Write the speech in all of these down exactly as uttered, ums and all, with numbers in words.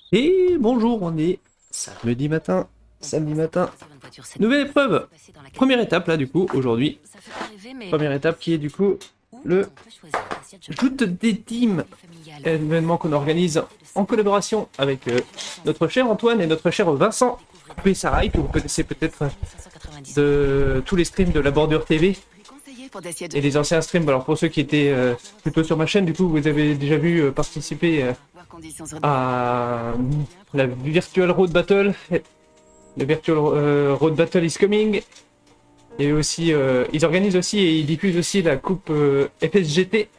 Et bonjour, on est samedi matin, samedi matin, nouvelle épreuve. Première étape là du coup, aujourd'hui. Première étape qui est du coup le joute des teams, événement qu'on organise en collaboration avec euh, notre cher Antoine et notre cher Vincent Pessaray, que vous connaissez peut-être de tous les streams de la Bordure T V et les anciens streams. Alors pour ceux qui étaient euh, plutôt sur ma chaîne, du coup vous avez déjà vu euh, participer euh, à la Virtual Road Battle. Le Virtual euh, Road Battle is coming. Et aussi, euh, ils organisent aussi et ils diffusent aussi la coupe euh, F S G T.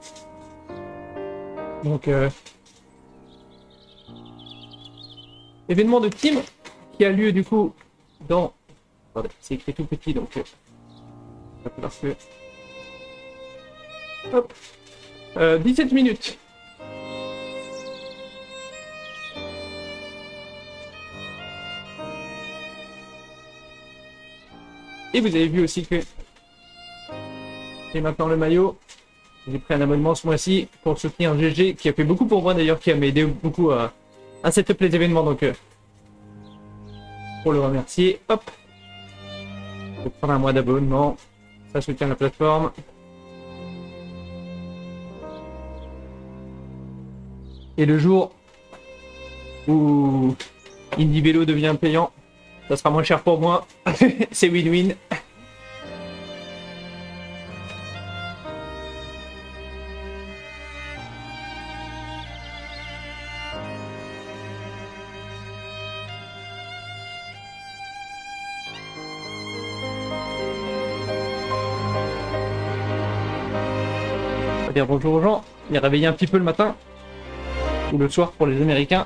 Donc, euh, événement de team qui a lieu du coup dans. Attendez, c'est écrit tout petit donc. Euh, parce que. Hop. Euh, dix-sept minutes. Et vous avez vu aussi que j'ai maintenant le maillot. J'ai pris un abonnement ce mois-ci pour soutenir G G, qui a fait beaucoup pour moi d'ailleurs, qui a aidé beaucoup à, à setup les événements. Donc, euh, pour le remercier, hop, je vais prendre un mois d'abonnement. Ça soutient la plateforme. Et le jour où Indie Vélo devient payant, ça sera moins cher pour moi. C'est win-win. On va dire bonjour aux gens. Les réveiller un petit peu le matin. Ou le soir pour les Américains.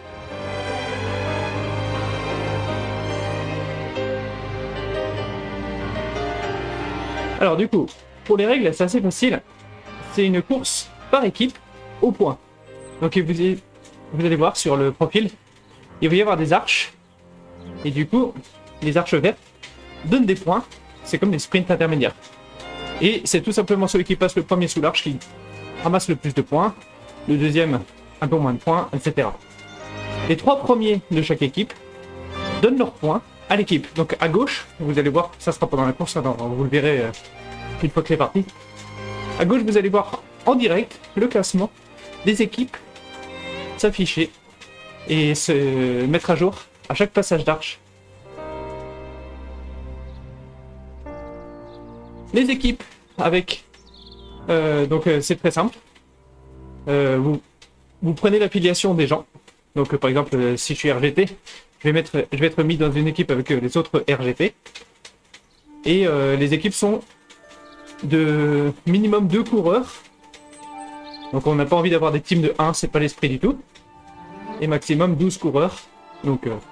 Alors du coup, pour les règles, c'est assez facile. C'est une course par équipe au point. Donc vous, avez, vous allez voir sur le profil, il va y avoir des arches. Et du coup, les arches vertes donnent des points. C'est comme des sprints intermédiaires. Et c'est tout simplement celui qui passe le premier sous l'arche qui ramasse le plus de points. Le deuxième, un peu moins de points, et cetera. Les trois premiers de chaque équipe donnent leurs points à l'équipe. Donc à gauche, vous allez voir, ça sera pendant la course, alors vous le verrez euh, une fois que c'est parti. À gauche, vous allez voir en direct le classement des équipes s'afficher et se mettre à jour à chaque passage d'arche. Les équipes avec... Euh, donc euh, c'est très simple. Euh, vous, vous prenez l'affiliation des gens. Donc euh, par exemple, euh, si je suis R G T, je vais, mettre, je vais être mis dans une équipe avec euh, les autres R G T. Et euh, les équipes sont de minimum deux coureurs. Donc on n'a pas envie d'avoir des teams de un, c'est pas l'esprit du tout. Et maximum douze coureurs. Donc euh,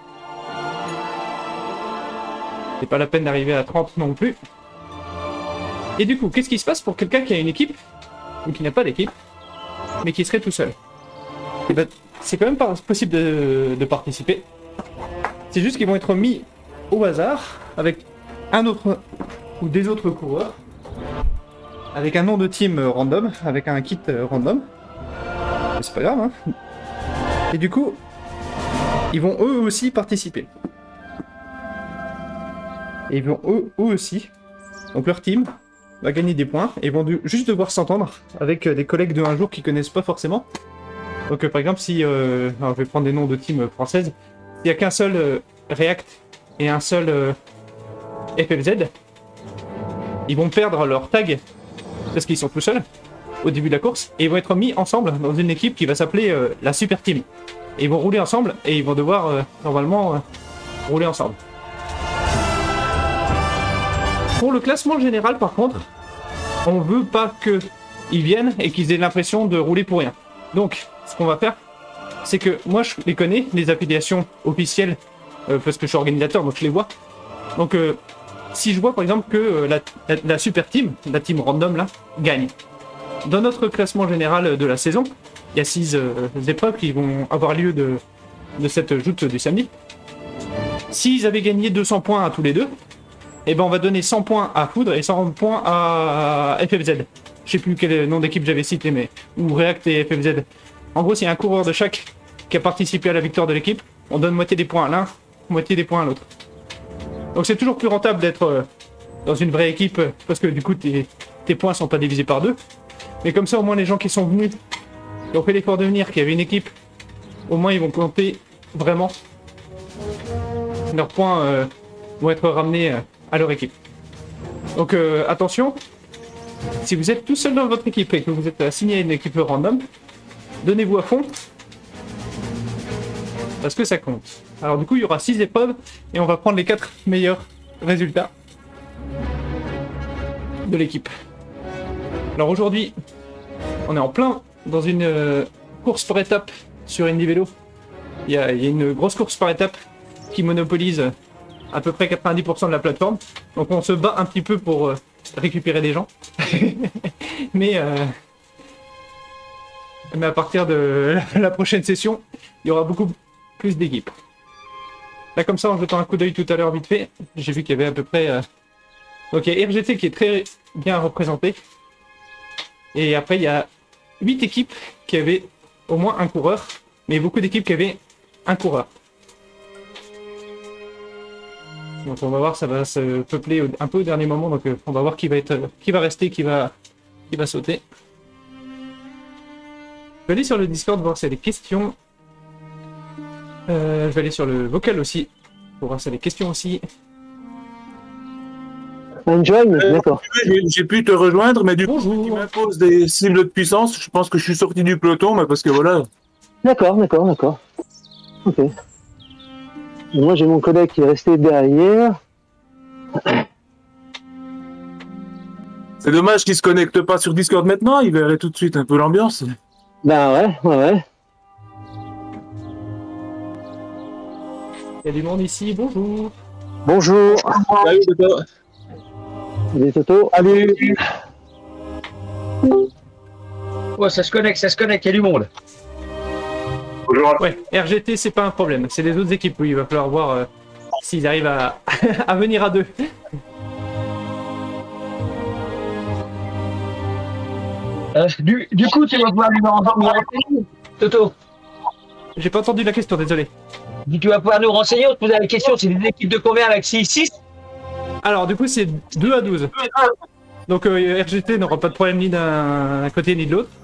c'est pas la peine d'arriver à trente non plus. Et du coup, qu'est-ce qui se passe pour quelqu'un qui a une équipe, ou qui n'a pas d'équipe, mais qui serait tout seul? Et ben, c'est quand même pas possible de, de participer. C'est juste qu'ils vont être mis au hasard avec un autre ou des autres coureurs, avec un nom de team random, avec un kit random. Mais c'est pas grave, hein. Et du coup, ils vont eux aussi participer. Et ils vont eux, eux aussi, donc leur team va gagner des points et vont du, juste devoir s'entendre avec des collègues de un jour qu'ils connaissent pas forcément. Donc euh, par exemple, si euh, alors, je vais prendre des noms de teams françaises, s'il n'y a qu'un seul euh, React et un seul euh, F F Z, ils vont perdre leur tag parce qu'ils sont tout seuls au début de la course et ils vont être mis ensemble dans une équipe qui va s'appeler euh, la Super Team. Et ils vont rouler ensemble et ils vont devoir euh, normalement euh, rouler ensemble. Pour le classement général, par contre, on veut pas qu'ils viennent et qu'ils aient l'impression de rouler pour rien. Donc, ce qu'on va faire, c'est que moi, je les connais, les affiliations officielles, euh, parce que je suis organisateur, donc je les vois. Donc, euh, si je vois, par exemple, que euh, la, la, la super team, la team random, là, gagne. Dans notre classement général de la saison, il y a six euh, épreuves qui vont avoir lieu de, de cette joute du samedi. S'ils avaient gagné deux cents points à tous les deux, et ben on va donner cent points à Foudre et cent points à F F Z. Je sais plus quel nom d'équipe j'avais cité, mais ou React et F F Z. En gros, s'il y a un coureur de chaque qui a participé à la victoire de l'équipe, on donne moitié des points à l'un, moitié des points à l'autre. Donc c'est toujours plus rentable d'être euh, dans une vraie équipe, euh, parce que du coup tes, tes points sont pas divisés par deux. Mais comme ça, au moins les gens qui sont venus, qui ont fait l'effort de venir, qui avaient une équipe, au moins ils vont compter vraiment. Leurs points euh, vont être ramenés euh, à leur équipe. Donc euh, attention, si vous êtes tout seul dans votre équipe et que vous êtes assigné à une équipe random, donnez-vous à fond, parce que ça compte. Alors du coup, il y aura six épreuves, et on va prendre les quatre meilleurs résultats de l'équipe. Alors aujourd'hui, on est en plein dans une euh, course par étape sur Indie Vélo. Il y, a, il y a une grosse course par étape qui monopolise à peu près quatre-vingt-dix pour cent de la plateforme. Donc on se bat un petit peu pour euh, récupérer des gens. mais, euh, mais à partir de la prochaine session, il y aura beaucoup plus d'équipes. Là comme ça, en jetant un coup d'œil tout à l'heure vite fait, j'ai vu qu'il y avait à peu près... Euh... Donc il y a R G T qui est très bien représenté. Et après il y a huit équipes qui avaient au moins un coureur, mais beaucoup d'équipes qui avaient un coureur. Donc on va voir, ça va se peupler un peu au dernier moment, donc on va voir qui va être, qui va rester, qui va, qui va sauter. Je vais aller sur le Discord voir s'il y a des questions. Euh, je vais aller sur le vocal aussi, pour voir s'il y a des questions aussi. Enjoy, euh, d'accord. J'ai pu te rejoindre, mais du Bonjour. coup, tu m'imposes des cibles de puissance. Je pense que je suis sorti du peloton, mais parce que voilà. D'accord, d'accord, d'accord. Ok. Et moi, j'ai mon collègue qui est resté derrière. C'est dommage qu'il se connecte pas sur Discord maintenant. Il verrait tout de suite un peu l'ambiance. Ben ouais, ouais, ouais. Il y a du monde ici, bonjour. Bonjour. Salut, Toto. Salut, Toto. Salut. Ouais, ça se connecte, ça se connecte, il y a du monde. Bonjour. Ouais, R G T c'est pas un problème, c'est les autres équipes où il va falloir voir euh, s'ils arrivent à... à venir à deux. Euh, du, du coup, tu vas pouvoir nous renseigner, Toto. J'ai pas entendu la question, désolé. Tu vas pouvoir nous renseigner, on te posait la question, c'est des équipes de combien avec six six? Alors du coup c'est deux à douze. Donc euh, R G T n'aura pas de problème ni d'un côté ni de l'autre.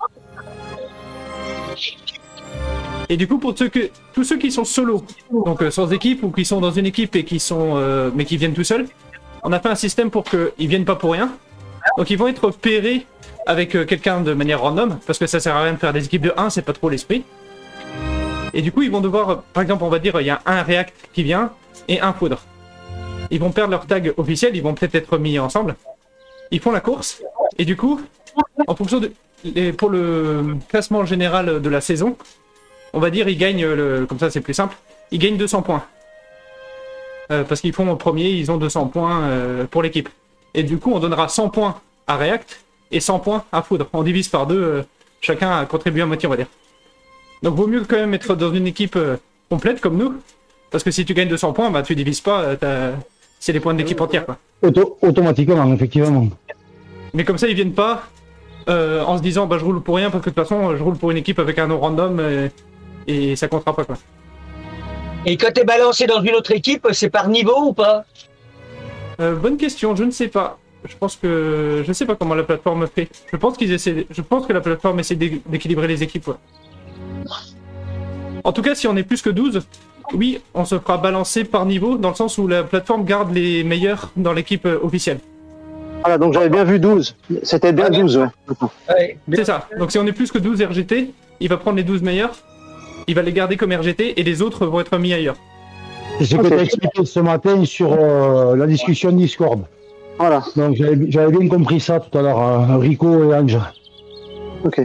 Et du coup pour ceux que, tous ceux qui sont solo, donc euh, sans équipe ou qui sont dans une équipe et qui sont euh, mais qui viennent tout seuls, on a fait un système pour qu'ils viennent pas pour rien. Donc ils vont être pairés avec euh, quelqu'un de manière random, parce que ça sert à rien de faire des équipes de un, c'est pas trop l'esprit. Et du coup ils vont devoir, par exemple on va dire il y a un React qui vient et un Foudre. Ils vont perdre leur tag officiel, ils vont peut-être être mis ensemble. Ils font la course, et du coup, en fonction de... Les, pour le classement général de la saison, on va dire ils gagnent, le, comme ça c'est plus simple, ils gagnent deux cents points. Euh, parce qu'ils font au premier, ils ont deux cents points euh, pour l'équipe. Et du coup on donnera cent points à React et cent points à Foudre. On divise par deux, euh, chacun a contribué à moitié on va dire. Donc vaut mieux quand même être dans une équipe euh, complète comme nous, parce que si tu gagnes deux cents points, bah tu divises pas, euh, c'est les points de l'équipe entière quoi. Auto automatiquement, effectivement. Mais comme ça ils viennent pas euh, en se disant bah je roule pour rien parce que de toute façon je roule pour une équipe avec un nom random euh, et ça comptera pas quoi. Et quand t'es balancé dans une autre équipe, c'est par niveau ou pas? euh, Bonne question, je ne sais pas. Je pense que je sais pas comment la plateforme fait. Je pense qu'ils essaient, je pense que la plateforme essaie d'équilibrer les équipes. Ouais. En tout cas, si on est plus que douze, oui, on se fera balancer par niveau, dans le sens où la plateforme garde les meilleurs dans l'équipe euh, officielle. Voilà, donc j'avais bien vu douze. C'était bien douze, ouais. Ouais. C'est ça. Donc si on est plus que douze R G T, il va prendre les douze meilleurs, il va les garder comme R G T, et les autres vont être mis ailleurs. C'est ce que tu as expliqué ce matin sur euh, la discussion Discord. Voilà. Donc j'avais bien compris ça tout à l'heure, euh, Rico et Ange. Ok.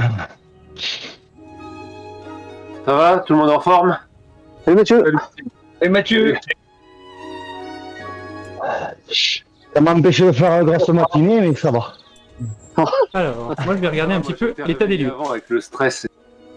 Ça va? Tout le monde en forme? Salut Mathieu. Et Mathieu? Ça m'a empêché de faire la grosse matinée, mais ça va. Alors, moi je vais regarder un petit peu l'état des lieux. Avant avec le stress.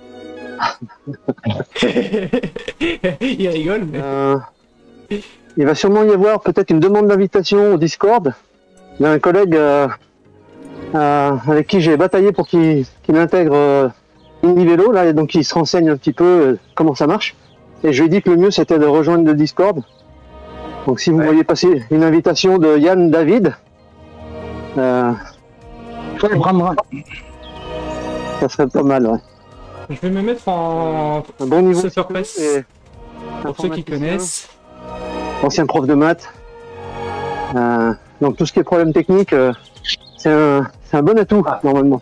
Il rigole, mais... Euh, il va sûrement y avoir peut-être une demande d'invitation au Discord. Il y a un collègue euh, euh, avec qui j'ai bataillé pour qu'il qu'il intègre euh, mini vélo là, et donc il se renseigne un petit peu euh, comment ça marche. Et je lui ai dit que le mieux c'était de rejoindre le Discord. Donc si vous Ouais. voyez passer une invitation de Yann David, euh, Je vais prendre. ça serait pas mal. Ouais. Je vais me mettre en Un bon niveau. Super de Press. et pour ceux qui informaticien, connaissent. Ancien prof de maths. Euh, donc tout ce qui est problème technique, euh, c'est un, c'est un bon atout Ah. normalement.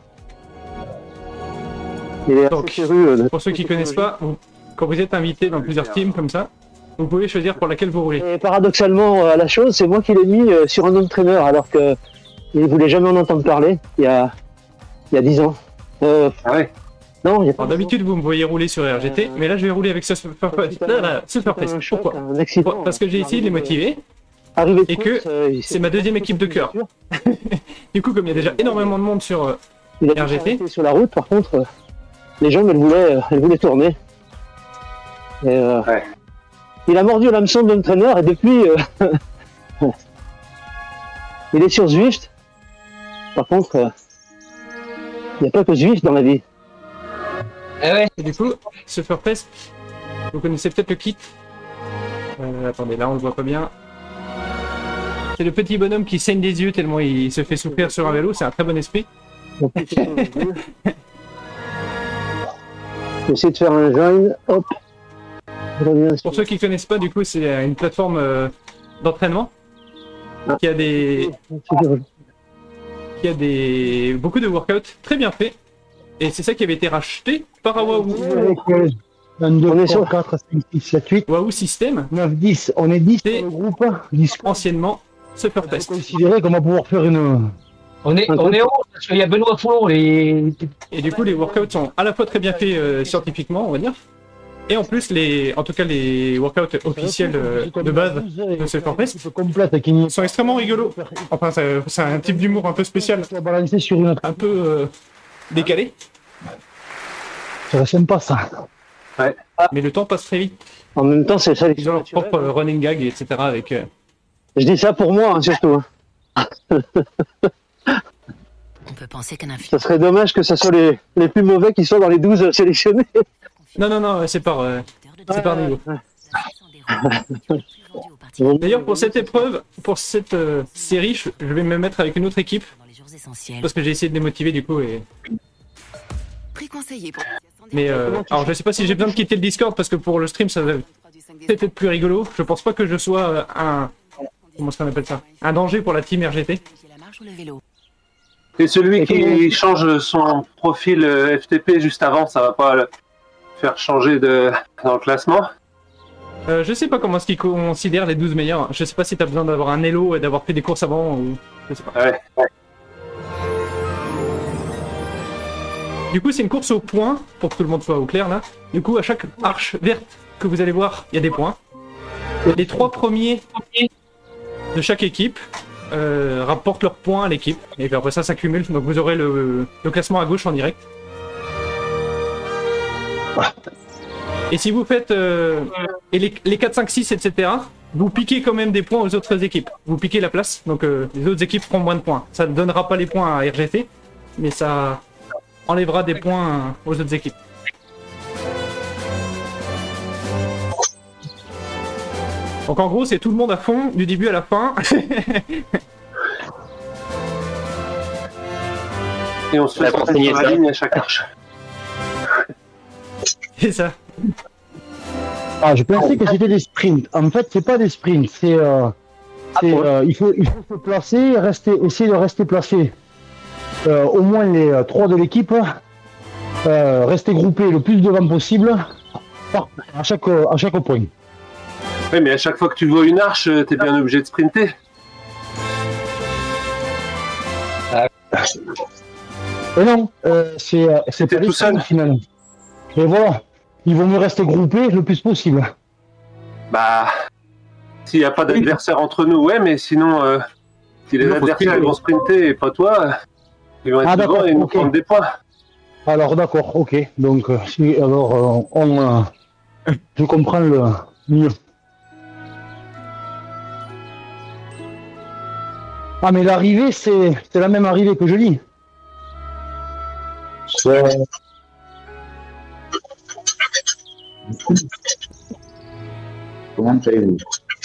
Il est Donc, assez féru, euh, de- Pour ceux qui connaissent pas, vous- quand vous êtes invité dans plusieurs teams comme ça, vous pouvez choisir pour laquelle vous roulez. Et paradoxalement, euh, la chose, c'est moi qui l'ai mis euh, sur un entraîneur, alors que il voulait jamais en entendre parler il y a il y a dix ans. Euh, Ah ouais. non, il y a pas Alors d'habitude vous me voyez rouler sur R G T, mais là je vais rouler avec ce Super Press. Là, là, Super Press. un choc, Pourquoi un accident. Pour- Parce que j'ai essayé de les motiver. Arrivé de et course, que euh, il c'est s'est- ma deuxième équipe de cœur. Du coup, comme il y a déjà énormément de monde sur... euh, Il a pu R G T. s'arrêter sur la route, par contre, euh, les jambes, elles voulaient, euh, elles voulaient tourner. Et, euh, Ouais. Il a mordu l'hameçon de l'entraîneur et depuis, euh, il est sur Zwift. Par contre, euh, il n'y a pas que Zwift dans la vie. Eh ouais. Et du coup, Super Press, vous connaissez peut-être le kit. Euh, attendez, là on le voit pas bien. C'est le petit bonhomme qui saigne des yeux tellement il se fait souffrir sur un vélo, c'est un très bon esprit. Donc, J'essaie de faire un join, hop. Je reviens sur- Pour ceux qui connaissent pas, du coup, c'est une plateforme euh, d'entraînement qui a des, qui a des beaucoup de workouts très bien faits. Et c'est ça qui avait été racheté par Wahoo. Avec euh, un, deux, On est trois, sur- quatre, cinq, six, sept, huit, Wahoo System, neuf, dix. On est dix C'est- sur le groupe. Discord. anciennement On Superfest. peut considérer qu'on va pouvoir faire une. On est, on est haut, parce qu'il y a Benoît Foulon, les... Et du coup, les workouts sont à la fois très bien faits euh, scientifiquement, on va dire, et en plus, les, en tout cas, les workouts officiels euh, de base de Superfest complète qui n'y sont extrêmement rigolos. Enfin, c'est c'est un type d'humour un peu spécial, soit balancé sur une autre. un peu euh, décalé, Ça sympa ça. mais le temps passe très vite. En même temps, c'est ça. Ils ont leur propre euh, running gag, et cetera. Avec, euh, Je dis ça pour moi, hein, surtout. hein. On peut penser qu'un Ça infirmier serait dommage que ce soit les, les plus mauvais qui soient dans les douze sélectionnés. Non, non, non, c'est par, euh, c'est par niveau. Bon. D'ailleurs, pour cette épreuve, pour cette euh, série, je, je vais me mettre avec une autre équipe, dans les jours essentiels. parce que j'ai essayé de les motiver du coup. Et... Prix conseillé pour Mais euh, alors, je sais pas si j'ai besoin de quitter le Discord, parce que pour le stream, ça va peut-être être plus rigolo. Je pense pas que je sois euh, un... Comment est-ce qu'on appelle ça? Un danger pour la team R G T. la marche ou le vélo. Et celui Et qui comment- change son profil euh, F T P juste avant, ça va pas le faire changer de... dans le classement? Euh, je sais pas comment est-ce qu'ils considèrent les douze meilleurs. Je sais pas si t'as besoin d'avoir un Elo et d'avoir fait des courses avant, ou... Je sais pas. Ouais. Du coup, c'est une course au point, pour que tout le monde soit au clair là. Du coup, à chaque arche verte que vous allez voir, il y a des points. Les trois premiers de chaque équipe euh, rapportent leurs points à l'équipe. Et puis après ça s'accumule, donc vous aurez le, le classement à gauche en direct. Et si vous faites euh, et les, les quatre, cinq, six, et cetera, vous piquez quand même des points aux autres équipes. Vous piquez la place, donc euh, les autres équipes feront moins de points. Ça ne donnera pas les points à R G T, mais ça enlèvera des points aux autres équipes. Donc en gros, c'est tout le monde à fond, du début à la fin. Et on se fait Ouais, sortir renseigner sur la ça. ligne à chaque arche. C'est ça. Ah, je pensais que c'était des sprints. En fait, c'est pas des sprints. C'est, euh, c'est, euh, il faut, il faut se placer, rester, essayer de rester placé. Euh, au moins les euh, trois de l'équipe, euh, rester groupés le plus devant possible, par- à chaque, euh, à chaque point. Oui, mais à chaque fois que tu vois une arche, euh, t'es bien obligé de sprinter. Et non, euh, c'est, euh, c'est T'es pas des tout seul. sprints, finalement. Et voilà, il vaut mieux rester groupé le plus possible. Bah, s'il n'y a pas d'adversaire entre nous, ouais, mais sinon, euh, si les Non, faut adversaires sprinter. ils vont sprinter et pas toi, euh, ils vont être Ah, devant d'accord, et nous ok. prendre des points. Alors d'accord, ok. Donc euh, si alors euh, on, euh, je comprends le mieux. Ah mais l'arrivée c'est c'est la même arrivée que je lis. Comment allez-vous?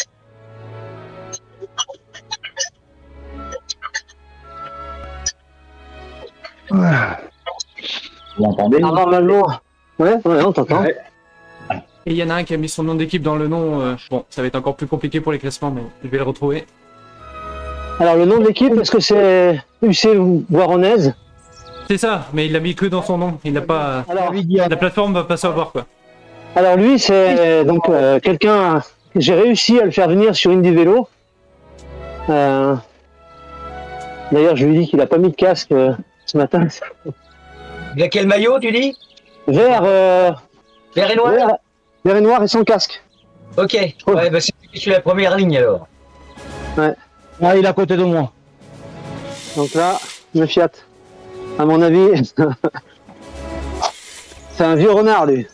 Vous m'entendez? Ah, normalement. Ouais, ouais, on t'entend. Et il y en a un qui a mis son nom d'équipe dans le nom. euh, Bon, ça va être encore plus compliqué pour les classements, mais je vais le retrouver. Alors, le nom de l'équipe, est-ce que c'est U C Voironnaise? C'est ça, mais il l'a mis que dans son nom. Il n'a pas. Alors, La plateforme va pas savoir quoi. alors lui, c'est donc euh, quelqu'un. J'ai réussi à le faire venir sur Indie Vélo. Euh, D'ailleurs, je lui ai dit qu'il a pas mis de casque euh, ce matin. Il a quel maillot, tu dis? Vert, euh, Vert et noir? vert, vert et noir et sans casque. Ok, ouais, bah c'est sur la première ligne alors. Ouais. Ah, il est à côté de moi. Donc là, me Fiat. À mon avis, c'est un vieux renard, lui.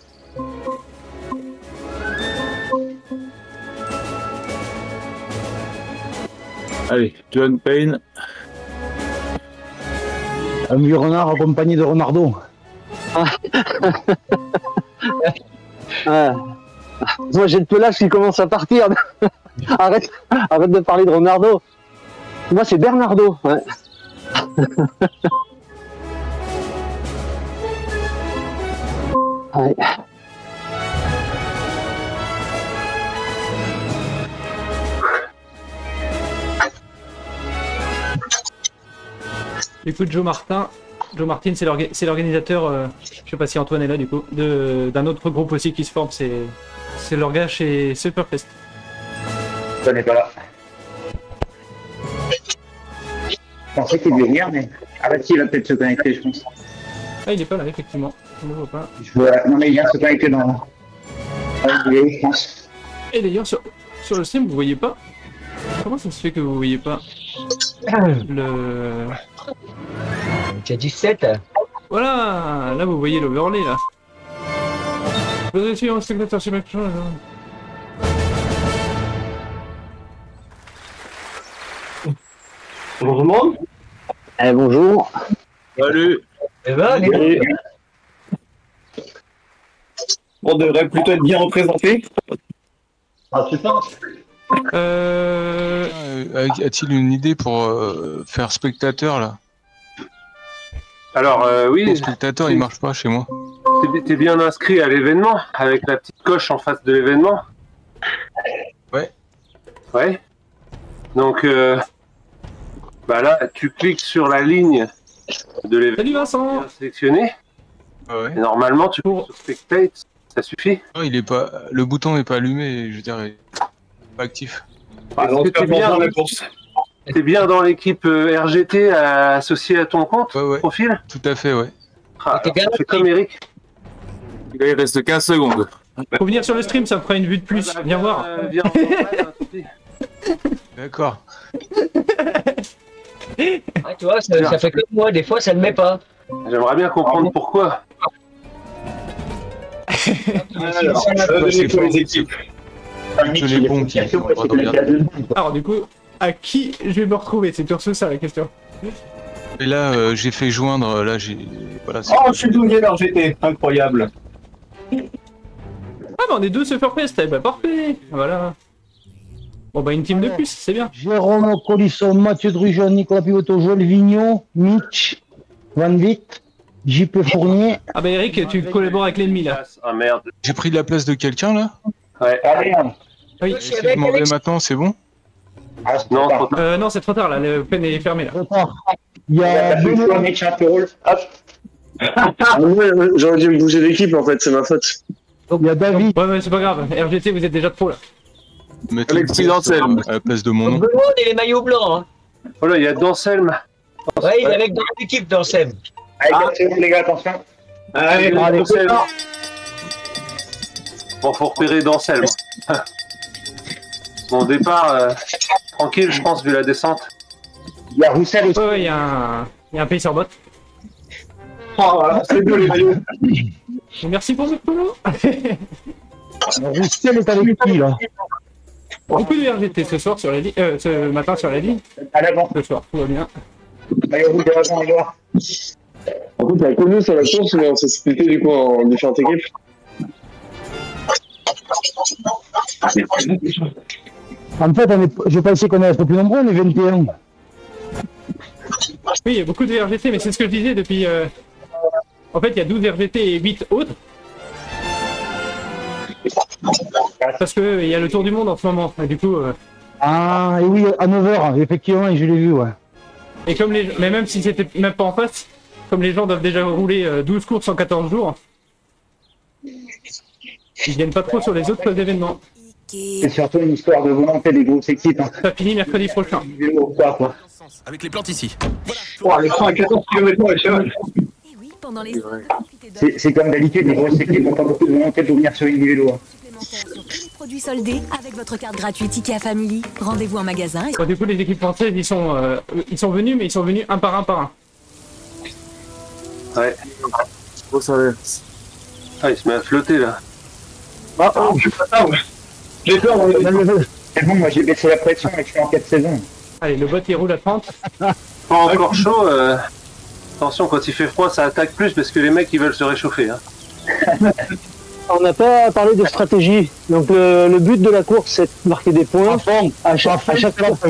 Allez, John Payne. Un vieux renard accompagné de Renardo. Ouais. Moi, j'ai le pelage qui commence à partir. arrête, arrête de parler de Renardo. Moi, c'est Bernardo. Ouais. Ouais. Du coup, Joe Martin, Joe Martin, c'est l'orga- c'est l'organisateur. Euh, je sais pas si Antoine est là du coup, de- d'un autre groupe aussi qui se forme. C'est c'est leur gars chez Superfest. Je n'est pas là. Je pensais qu'il devait venir, mais. Ah bah si, il va peut-être se connecter, je pense. Ah, il est pas là effectivement. Je ne le vois pas. Je vois... Non mais il vient de se connecter dans... Ah, il est où, je pense. Et d'ailleurs sur sur le stream, vous voyez pas. Comment ça se fait que vous voyez pas le. Tu as dix-sept? Voilà, là vous voyez l'overlay là. Vous êtes suivant un spectateur sur Macron. Bonjour tout le monde. Eh, bonjour. Salut. Eh ben, les Et... On devrait plutôt être bien représenté. Ah, tu penses? Euh. Euh, A-t-il une idée pour euh, faire spectateur là? Alors, euh, Le oui, spectateur il marche pas chez moi. t'es t'es bien inscrit à l'événement, avec la petite coche en face de l'événement. Ouais. Ouais. Donc, euh, bah là, tu cliques sur la ligne de l'événement. Salut Vincent. bien sélectionné. Ah ouais. Et normalement, tu Pour- cliques sur Spectate, ça suffit. Ah, il est pas, le bouton est pas allumé, je veux dire, il est pas actif. Est-ce que t'es bien, t'es bien dans l'équipe euh, R G T euh, associée à ton compte, Ouais, ouais, profil? tout à fait, ouais. Ah, t'es alors, fais comme Eric. Là, il reste quinze secondes. Faut venir sur le stream, ça me fera une vue de plus. Viens voir. Euh, viens voir, ouais, un petit. D'accord. Ah, tu vois, ça, ça fait comme moi, des fois ça ne met pas. J'aimerais bien comprendre pourquoi. Alors, euh, c'est pour les équipes. Que les bons qui ont le droit de regarder. Alors du coup, à qui je vais me retrouver? C'est surtout ça la question. Et là, euh, j'ai fait joindre, là, j'ai... Voilà, c'est- Oh, je suis douanier R G T, incroyable. Ah bah on est deux Superfest, eh bah parfait. Voilà. Bon bah une team de plus, c'est bien. Jérôme Colisson, Mathieu Drujon, Nicolas Pivoto, Joël Vignon, Mitch, Van Witt, J P Fournier. Ah bah Eric, tu collabores avec l'ennemi là. Ah merde. J'ai pris la place de quelqu'un là. Ouais. Allez, hein. Oui. Je suis Si je avec m'en vais Alex. maintenant, c'est bon? Ah, c'est Non, pas trop grave. tard. Euh, non, c'est trop tard là, le pen est fermé là. Retard. Il y Il y a a pas fait le Benoît, choix, Mitch, un peu rôle. Hop. Ah ouais, ouais, j'aurais dû bouger l'équipe en fait, c'est ma faute. il y a David, Ouais ouais, c'est pas grave. R G T, vous êtes déjà trop là. Mettre Alexis une Anselme. pièce à la place de mon nom. Benoît, on est les maillots blancs. Hein. Voilà, il y a Danselme. Ouais, il est avec dans l'équipe dans le S E M. Allez, quatre secondes, les gars, attention. Allez, allez. Danselme. Bon, faut repérer Danselme. Bon, départ, euh, tranquille, je pense, vu la descente. Il y a Roussel aussi. Ouais ouais, il y a un, il y a un pays sur bot. Oh voilà, c'est beau les maillots. Et merci pour votre follow. Roussel est avec qui là? Beaucoup de R G T ce soir sur la ligne, euh, ce matin sur la ligne. À l'avant. Ce soir, tout va bien. Maillot rouge devant, les gars. En fait, il y a que nous sur la course, mais on s'est splitté du coup en différentes équipes. En fait, on est... je pensais qu'on allait être plus nombreux, on est vingt et un. Oui, il y a beaucoup de R G T, mais c'est ce que je disais depuis... Euh... En fait, il y a douze R G T et huit autres. Parce qu'il y a le tour du monde en ce moment, et du coup... Euh... Ah, et oui, à neuf heures, effectivement, je l'ai vu, ouais. Et comme les... Mais même si c'était même pas en face, comme les gens doivent déjà rouler euh, douze courses en quatorze jours, ils viennent pas trop sur les autres événements. C'est surtout une histoire de volonté des grosses équipes. Hein. Ça finit mercredi prochain. Quoi, quoi. Avec les plantes ici. Oh, le train à quatorze kilomètres heure, cheval. C'est comme d'habitude, les grosses équipes n'ont pas beaucoup de volonté de venir sur une vélo. Hein. Produits soldés avec votre carte gratuite IKEA Family. Rendez-vous en magasin. Et... Bon, du coup, les équipes françaises, ils sont, euh, ils sont venus, mais ils sont venus un par un par un. Ouais. Oh, ça va. Ah, il se met à flotter là. Ah, oh, je suis pas ça, ouais. J'ai peur. C'est bon, moi j'ai baissé la pression et je suis en quatre saisons. Allez, le bot il roule à trente. Pas encore chaud. Euh... Attention, quand il fait froid, ça attaque plus parce que les mecs ils veulent se réchauffer. Hein. On n'a pas parlé de stratégie. Donc le, le but de la course, c'est de marquer des points à chaque à chaque fois.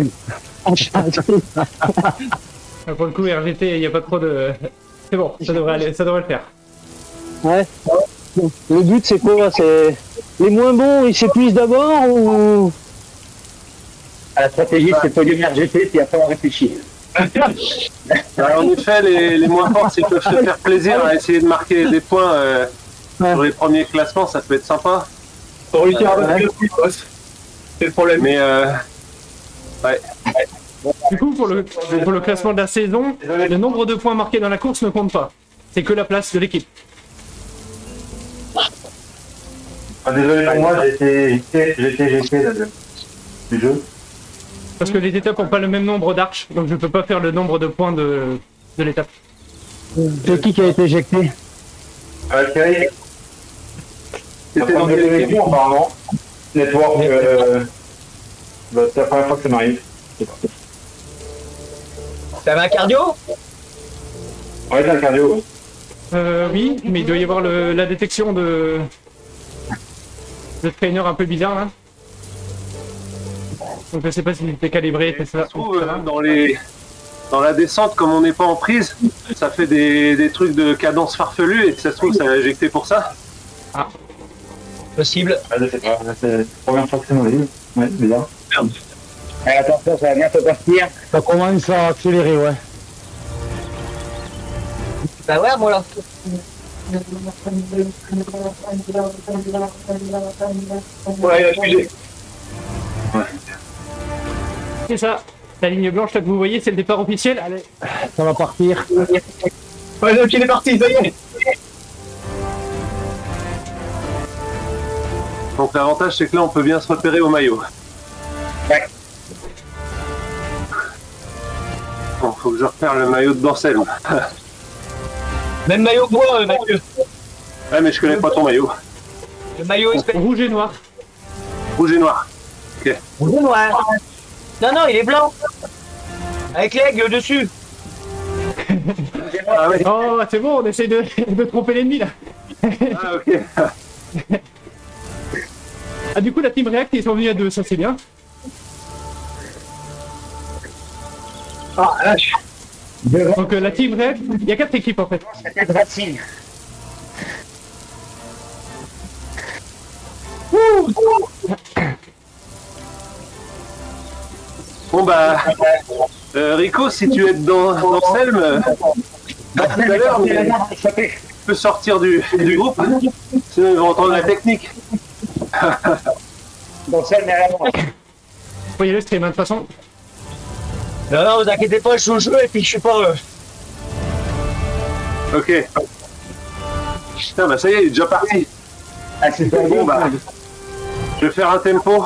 Pour le coup, R G T, il n'y a pas trop de... C'est bon, ça devrait aller, ça devrait le faire. Ouais. Le but, c'est quoi? C'est les moins bons, ils s'épuisent d'abord ou... La stratégie, c'est podium R G T, puis après on réfléchit. Alors, en effet, les, les moins forts, s'ils peuvent se faire plaisir à essayer de marquer des points euh, ouais. sur les premiers classements, ça peut être sympa. Pour lui dire euh, ouais. C'est le problème. Mais euh... ouais. Du coup, pour le, pour le classement de la saison, le nombre de points marqués dans la course ne compte pas. C'est que la place de l'équipe. Ah, désolé pour moi, j'ai été G T du jeu. Parce que les étapes n'ont pas le même nombre d'arches, donc je peux pas faire le nombre de points de, de l'étape. C'est qui qui a été éjecté? Valkyrie. C'était dans quelle équipe apparemment? Network. Euh... Bah, c'est la première fois que ça m'arrive. T'avais un cardio? Ouais, j'ai un cardio. Euh, oui, mais il doit y avoir le, la détection de... de trainer un peu bizarre là. Donc je sais pas s'il était calibré, c'est ça. Se trouve, dans, les... dans la descente, comme on n'est pas en prise, ça fait des, des trucs de cadence farfelue et ça se trouve ça a éjecté pour ça. Ah. Possible. Ouais, je sais pas, c'est la première fois que ça m'arrive. Ouais, c'est bizarre. Merde. Allez, attention, ça va bientôt partir. Ça commence à accélérer, ouais. Bah ouais, voilà. Ouais, excusez. Ouais. C'est ça. La ligne blanche là que vous voyez, c'est le départ officiel. Allez, ça va partir. Ouais, donc il est parti, ça y est. Donc l'avantage c'est que là on peut bien se repérer au maillot. Ouais. Bon, faut que je repère le maillot de Dorcel. Même maillot que moi, euh, Mathieu. Ouais, mais je connais pas ton maillot. Le maillot espèce. Rouge et noir. Rouge et noir. Ok. Rouge et noir. Non, non, il est blanc. Avec l'aigle dessus. Ah ouais. Oh, c'est bon, on essaye de, de tromper l'ennemi là. Ah ok. Ah, du coup, la team React, ils sont venus à deux, ça c'est bien. Ah, lâche. Donc euh, la team React, il y a quatre équipes en fait. C'était Racing. Bon bah, euh, Rico, si tu es dans, dans Selm, euh, tout à l'heure, tu peux sortir du, du groupe, sinon ils vont entendre la technique. Dans Selm, à l'avant. Faut y aller, stream, de toute façon. Non, non, vous inquiétez pas, je suis au jeu et puis je suis pas... Euh... Ok. Putain, bah ça y est, il est déjà parti. Ah, c'est pas bon, bah, je vais faire un tempo.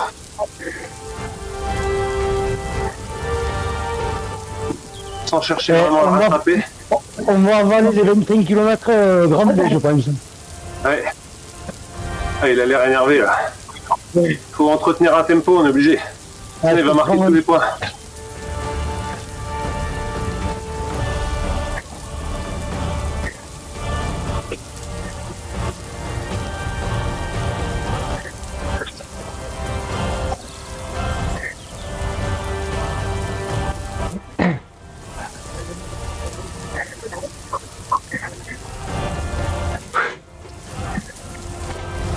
Sans chercher vraiment à rattraper. On va avaler les vingt-cinq kilomètres euh, grande B, je pense. Ouais. Ah, il a l'air énervé là. Faut entretenir un tempo, on est obligé. Ah, il va marquer tous les points.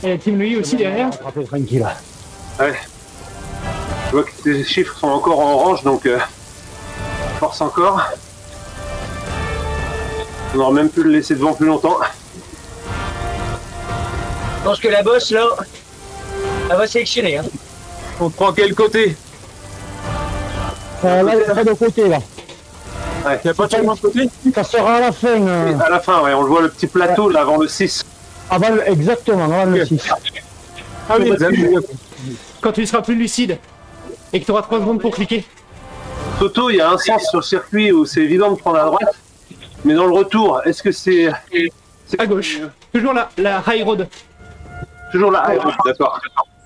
Et Team Louis aussi derrière. Tranquille. Ouais. Je vois que tes chiffres sont encore en orange, donc euh, force encore. On n'aurait même pu le laisser devant plus longtemps. Je pense que la bosse, là, elle va sélectionner. Hein. On prend quel côté? Euh, là, il y a pas de côté, là. Ouais. Il n'y a pas de changement de côté? Ça sera à la fin. Euh... À la fin, ouais, on le voit le petit plateau là avant le six. Avant le... Exactement, avant le six. Ah oui, quand tu seras plus lucide et que tu auras trois secondes pour cliquer. Toto, il y a un sens sur le circuit où c'est évident de prendre à droite, mais dans le retour, est-ce que c'est... À gauche. Toujours la, la high road. Toujours la high road, d'accord.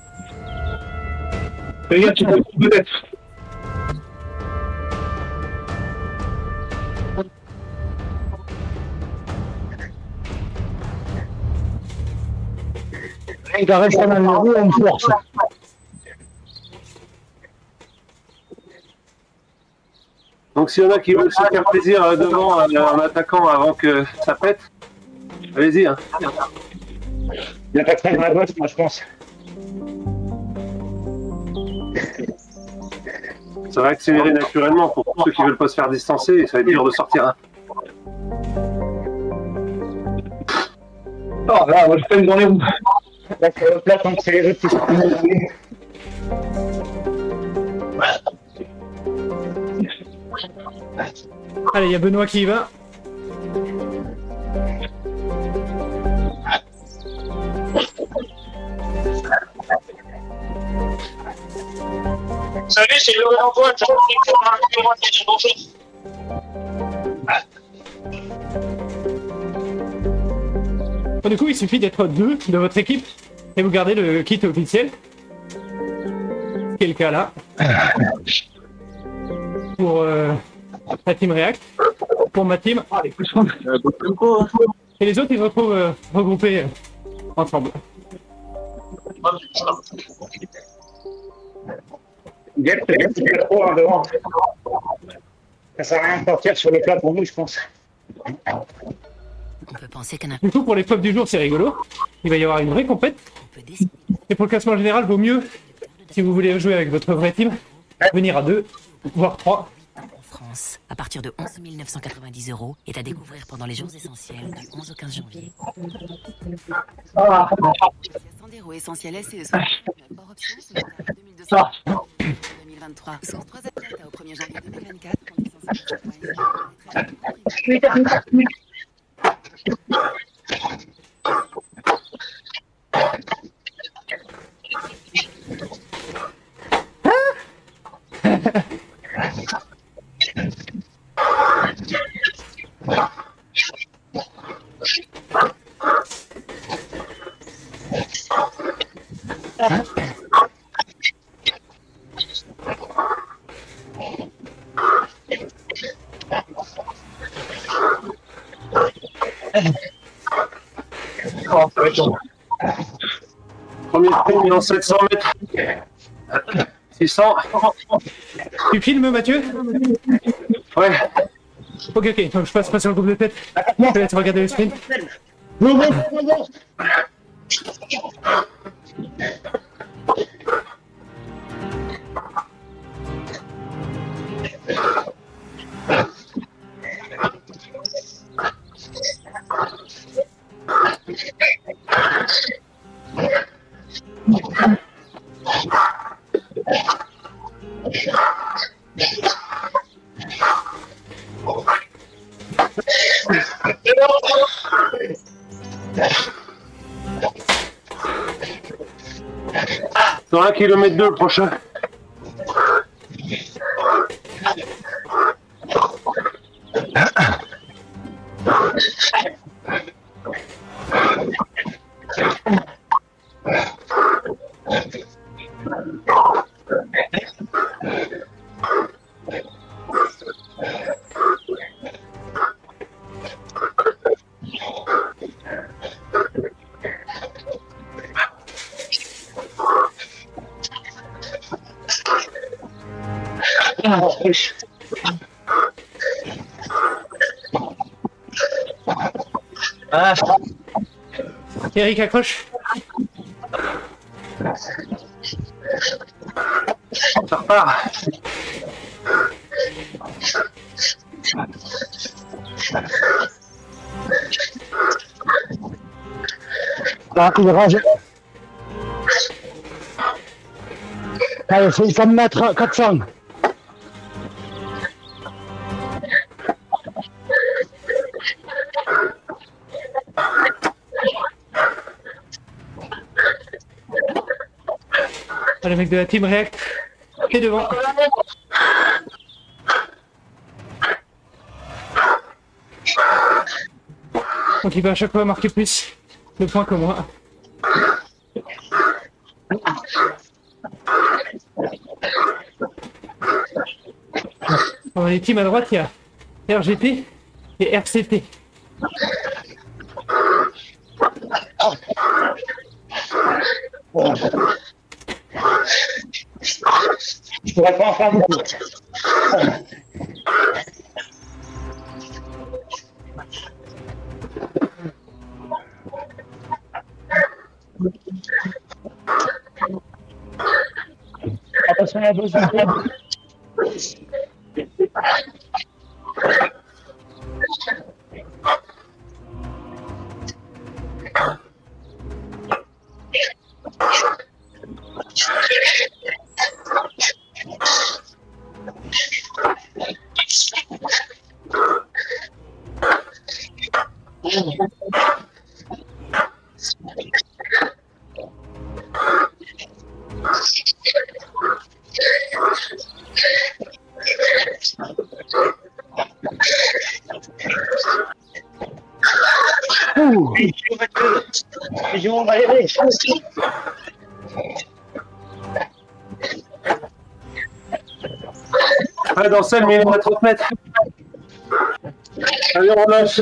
Regarde, tu peux peut-être. Il reste dans le roue en force. Donc s'il y en a qui veulent se faire plaisir devant un attaquant avant que ça pète, allez-y. Hein. Il n'y a pas de train dans la boîte, moi je pense. Ça va accélérer naturellement pour ceux qui veulent pas se faire distancer et ça va être dur de sortir. Hein. Oh là, moi je fais une journée où. Là, c'est le plat tant que c'est les autres qui sont plus. Allez, il y a Benoît qui y va. Salut, c'est le renvoi. Bon, du coup, il suffit d'être deux de votre équipe et vous gardez le kit officiel. Qui est le cas là. Pour euh, la team React. Pour ma team. Ah, les cochons. Et les autres, ils se retrouvent euh, regroupés euh, ensemble. Gap, il y a trop en devant. Ça sert à rien de sortir sur le plat pour nous, je pense. On peut penser qu'un Du coup, pour l'épreuve du jour, c'est rigolo. Il va y avoir une vraie compète. Et pour le classement général, vaut mieux, si vous voulez jouer avec votre vraie team, venir à deux, voire trois. en France, à partir de onze mille neuf cent quatre-vingt-dix euros, est à découvrir pendant les jours essentiels du onze au quinze janvier. Sandero Essentiel S et hors option, c'est deux mille deux cents deux mille vingt-trois. Source trois athlètes au premier janvier deux mille vingt-quatre. Oh, ça va être long. Premier sprint dans sept cents mètres. six cents. Tu filmes, Mathieu? Ouais. Ok, ok, donc je passe pas sur le groupe de tête. Je te laisse regarder le sprint. Non, non, non, non. Dans un kilomètre deux le prochain. Ah. Eric accroche. Ça repart. Ah, il rage. Allez, c'est cinq mètres, quatre cents. Ah, le mec de la team React, t'es devant. Donc il va à chaque fois marquer plus de points que moi. Dans les teams à droite, il y a R G T et R C T. Je pourrais pas en faire beaucoup. Attention à la dose. Ouh. On va y aller. Ouais, dans celle, mais il à trente mètres. Allez, on lâche.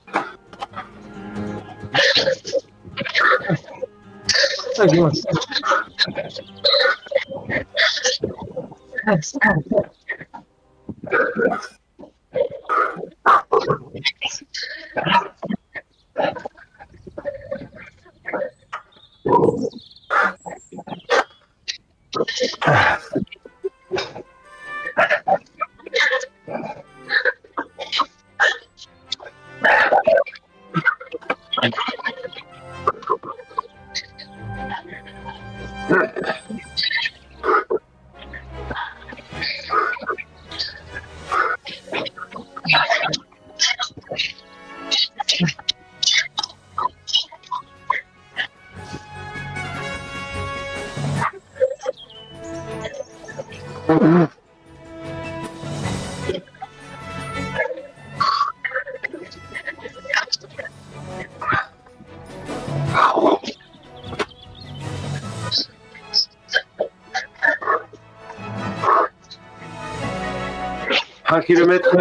Un kilomètre.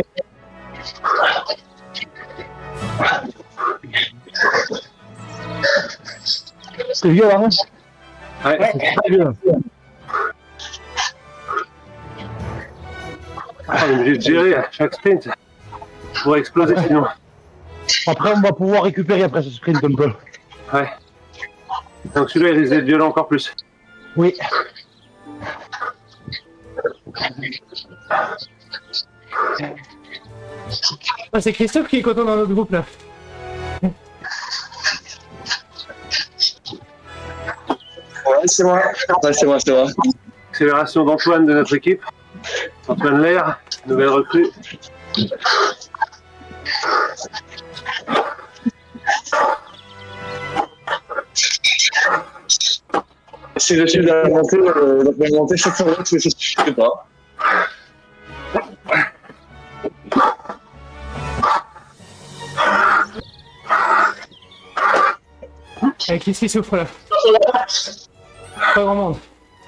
C'est violent, hein? Ouais, c'est très violent. Ah, on est obligé de gérer à chaque sprint pour exploser sinon. Après, on va pouvoir récupérer après ce sprint un peu. Ouais. Donc celui-là, il risque d'être violent encore plus. Oui. Ah, c'est Christophe qui est content dans notre groupe là. Ouais, c'est moi. Ouais, c'est moi, c'est moi. Accélération d'Antoine de notre équipe. Antoine Lair, nouvelle recrue. Si je suis de la montée, euh, de la montée chaque fois que je ne sais pas. Avec qui qui souffre là? Pas grand monde.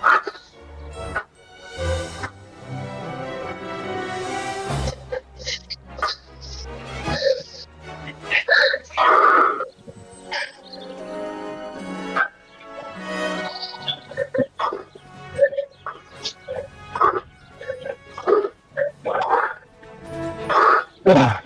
Ah.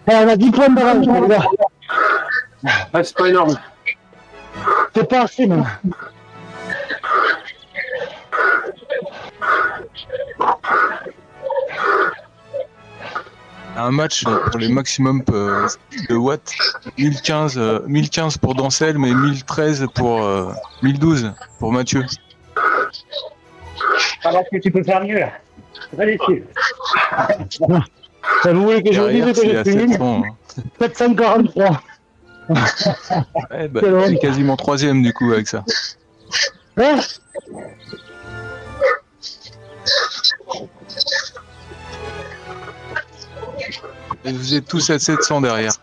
Eh, on a dix points d'avance, les gars. Ouais, c'est pas énorme. C'est pas assez, même. Un match pour les maximum euh, de watts, mille quinze, euh, mille quinze pour Dancel, mais mille treize pour euh, mille douze pour Mathieu. Ah, parce que tu peux faire mieux, là. Allez, dessus. Ça vous voulez que je vous dise que je suis nul? sept cent quarante-trois. Ouais, bah, c'est quasiment troisième du coup avec ça. Hein? Et vous êtes tous à sept cents derrière.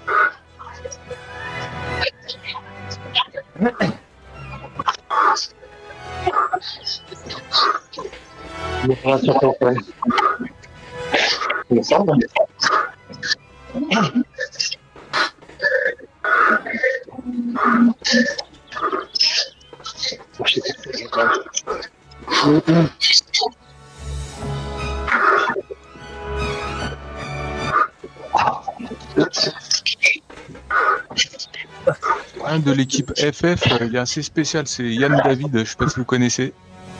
Un de l'équipe F F, il est assez spécial, c'est Yann David, je sais pas si vous connaissez.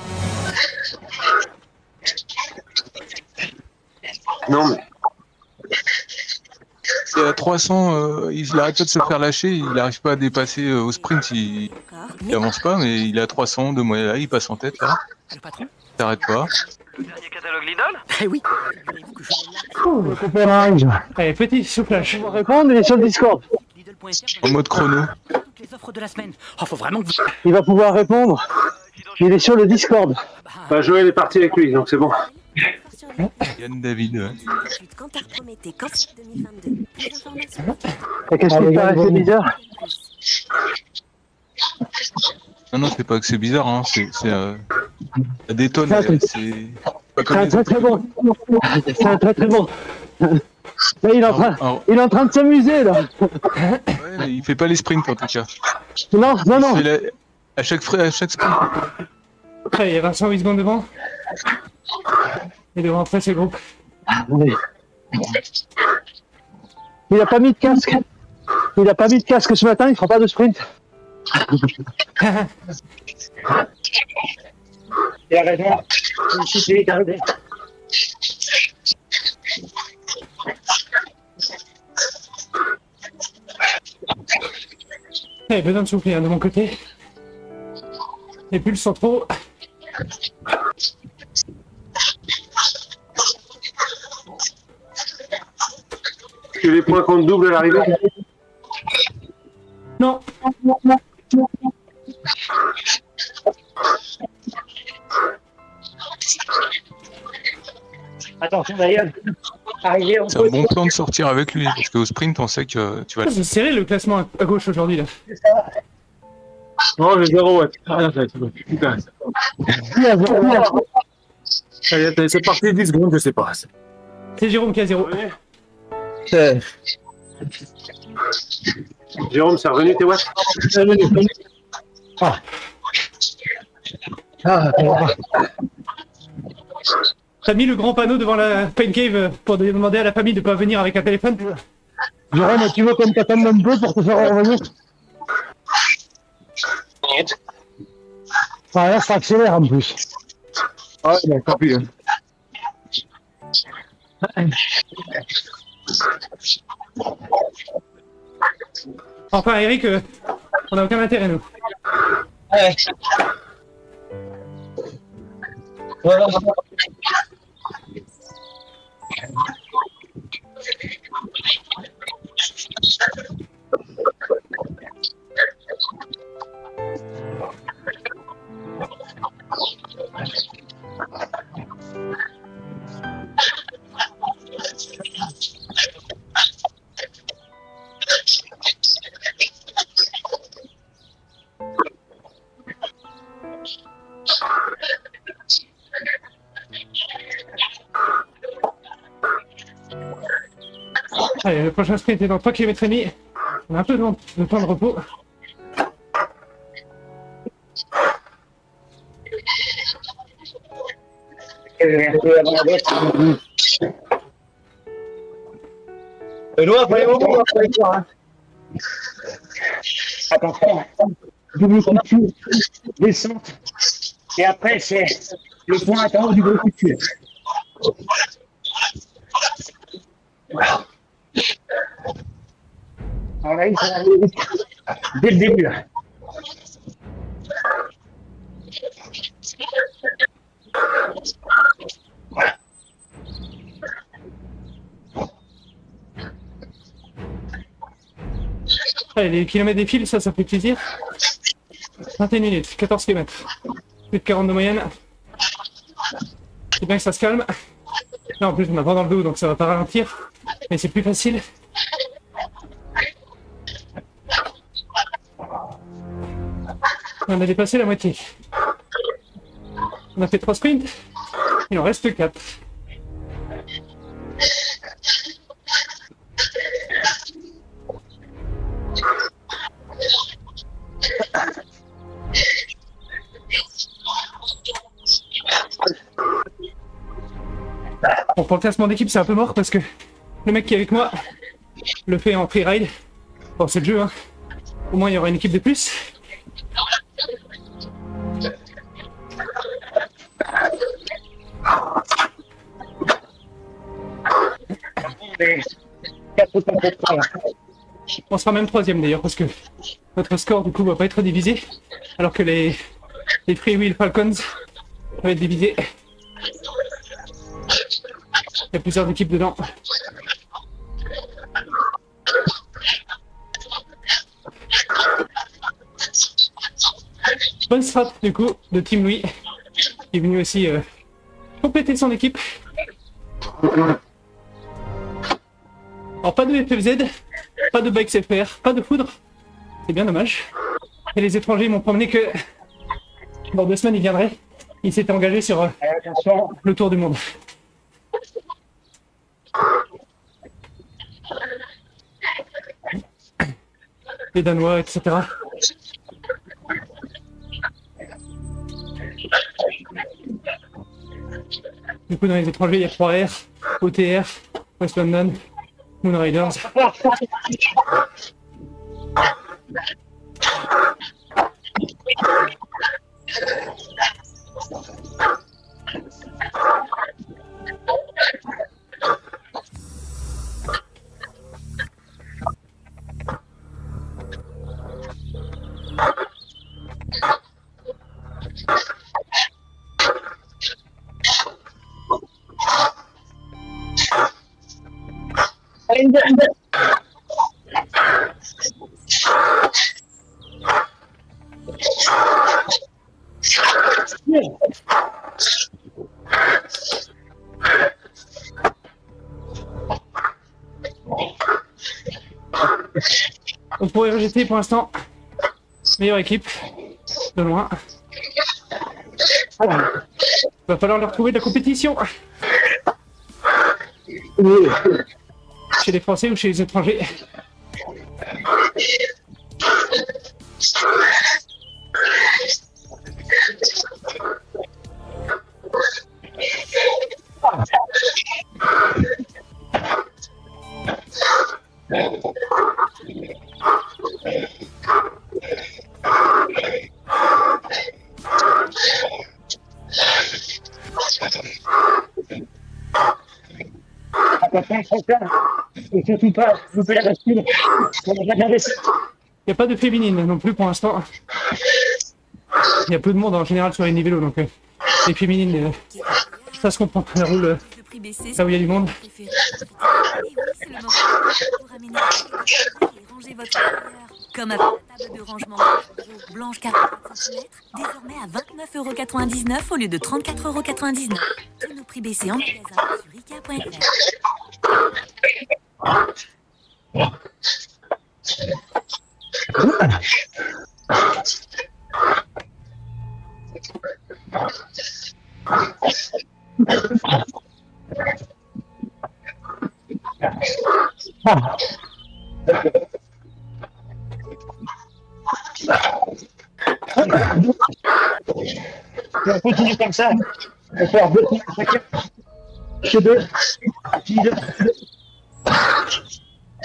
Non mais... C'est à trois cents, euh, il arrête pas de se faire lâcher, il n'arrive pas à dépasser euh, au sprint, il, il avance pas, mais il est à trois cents de moyenne, là, il passe en tête là. Le patron ? Il s'arrête pas. Le dernier catalogue Lidl ? Eh oui. Le copain arrive. Allez, petit soufflage. On va répondre, il est sur le Discord. En mode chrono. Les offres de la semaine. Oh, faut vraiment que vous... Il va pouvoir répondre. Il est sur le Discord. Bah, Joël est parti avec lui, donc c'est bon. Yann David, ouais. Et qu'est-ce qui te paraissait bizarre? Non, non, c'est pas que c'est bizarre, hein. c'est... Euh... Ça détonne, Ça, c'est... C'est un très très bon. C'est un très très bon. Là, il est en train, alors, il est en train de s'amuser, là. Ouais, mais il fait pas les sprints, en tout cas. Non, non, non. La... À chaque frais, à chaque sprint. Après, il y a Vincent huit secondes devant. Et devant après, c'est le groupe. Oui. Il a pas mis de casque. Il a pas mis de casque ce matin, il fera pas de sprint. Il a raison. Il est arrivé. Eh, besoin de souffler hein, de mon côté. Les pulls sont trop. Tu les points compte double à l'arrivée? Non. Attention d'ailleurs. Arrivé, on C'est un bon plan de sortir avec lui, parce qu'au sprint, on sait que tu vas... C'est serré le classement à gauche aujourd'hui là. Non, j'ai zéro watts. Rien fait. Putain. Allez, c'est parti dix secondes, je sais pas. C'est Jérôme qui a zéro. Jérôme, c'est revenu tes watts? C'est revenu. Ah. Ah, T'as mis le grand panneau devant la Pain Cave pour demander à la famille de pas venir avec un téléphone? Jérôme, tu veux qu'on t'attende un peu pour te faire revenir? Enfin, là, ça accélère en plus. Ah, ouais, tant pis. Enfin, Eric, euh, on n'a aucun intérêt, nous. Ouais. Voilà. Allez, le prochain sprint est dans trois kilomètres et demi. On a un peu de, de temps de repos. Benoît, voyez-vous Attention, double coup de pied, descente. Et après, c'est le point en haut du gros coup de pied. Alors là, il faut aller vite. Dès le début. Là. Allez, les kilomètres des fils, ça, ça fait plaisir. vingt et une minutes, quatorze kilomètres. Plus de quarante de moyenne. C'est bien que ça se calme. Là, en plus, on a pas dans le dos, donc ça va pas ralentir. Mais c'est plus facile. On a dépassé la moitié. On a fait trois sprints. Il en reste quatre. Bon, pour le classement d'équipe, c'est un peu mort parce que le mec qui est avec moi le fait en freeride. Bon, c'est le jeu, hein. Au moins, il y aura une équipe de plus. On sera même troisième d'ailleurs parce que notre score du coup va pas être divisé alors que les, les Free Wheel Falcons vont être divisés. Il y a plusieurs équipes dedans. Bonne strat du coup de Team Louis qui est venu aussi euh, compléter son équipe. Alors pas de F F Z, pas de Bikes F R, pas de foudre. C'est bien dommage. Et les étrangers m'ont promené que dans deux semaines ils viendraient. Ils s'étaient engagés sur euh, le tour du monde. Les Danois, et cetera. Du coup, dans les étrangers, il y a trois R, O T R, West London, Moon Riders. On pourrait rejeter pour l'instant meilleure équipe de loin. Va falloir leur trouver de la compétition. Chez les Français ou chez les étrangers. Et surtout pas louper la bascule. Il n'y a pas de féminine non plus pour l'instant. Il y a peu de monde en général sur les niveaux, donc euh, les féminines, euh, ça se comprend. Elles roulent euh, là où il y a du monde. Comme avec la table de rangement blanche quarante centimètres, désormais à vingt-neuf euros quatre-vingt-dix-neuf au lieu de trente-quatre euros quatre-vingt-dix-neuf. Tous nos prix baissés en magasin sur Ikea point F Ah. On continue comme ça. On va faire deux chacun. Chez deux.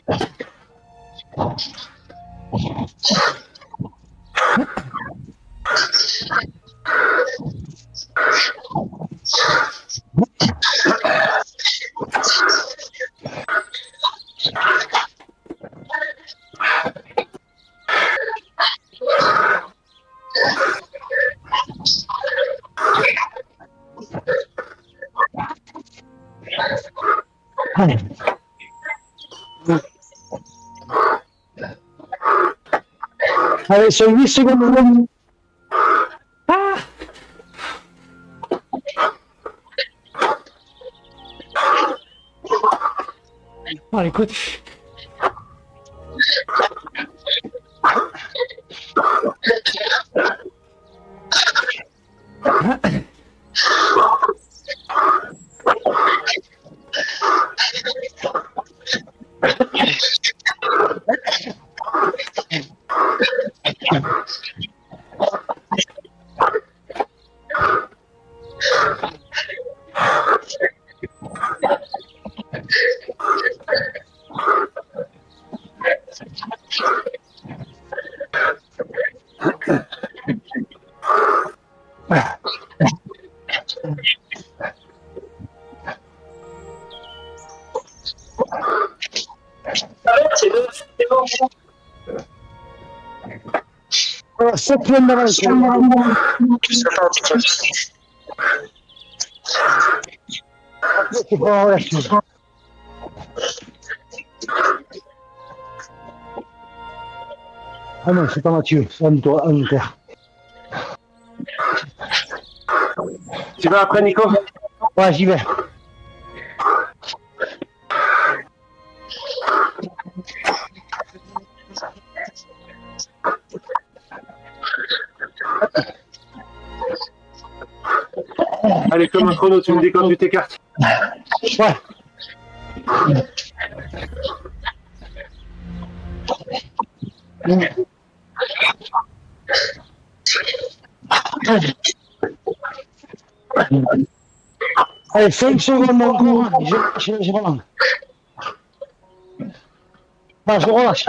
Allez. Allez, sur huit secondes. Ah! Oh, écoute. Septième d'avance. Ah non, c'est pas Mathieu, c'est un terre. Tu vas après, Nico? Ouais, j'y vais. Allez, comme un chrono, tu me dis quand tu t'écartes. Ouais. Allez, cinq secondes encore. Je, je, je relance. Non, je relâche.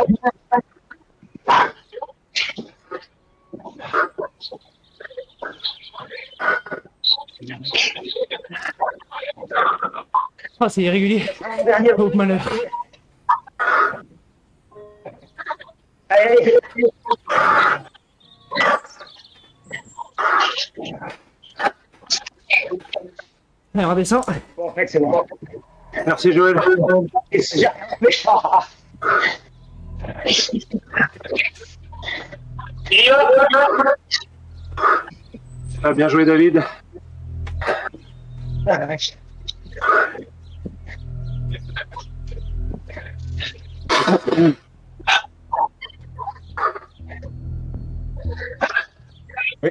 Oh, c'est irrégulier. Pauvre malheur. Allez. Allez, on redescend. Bon, en fait, c'est bon. Merci, Joël. Ah, bien joué, David. Oui.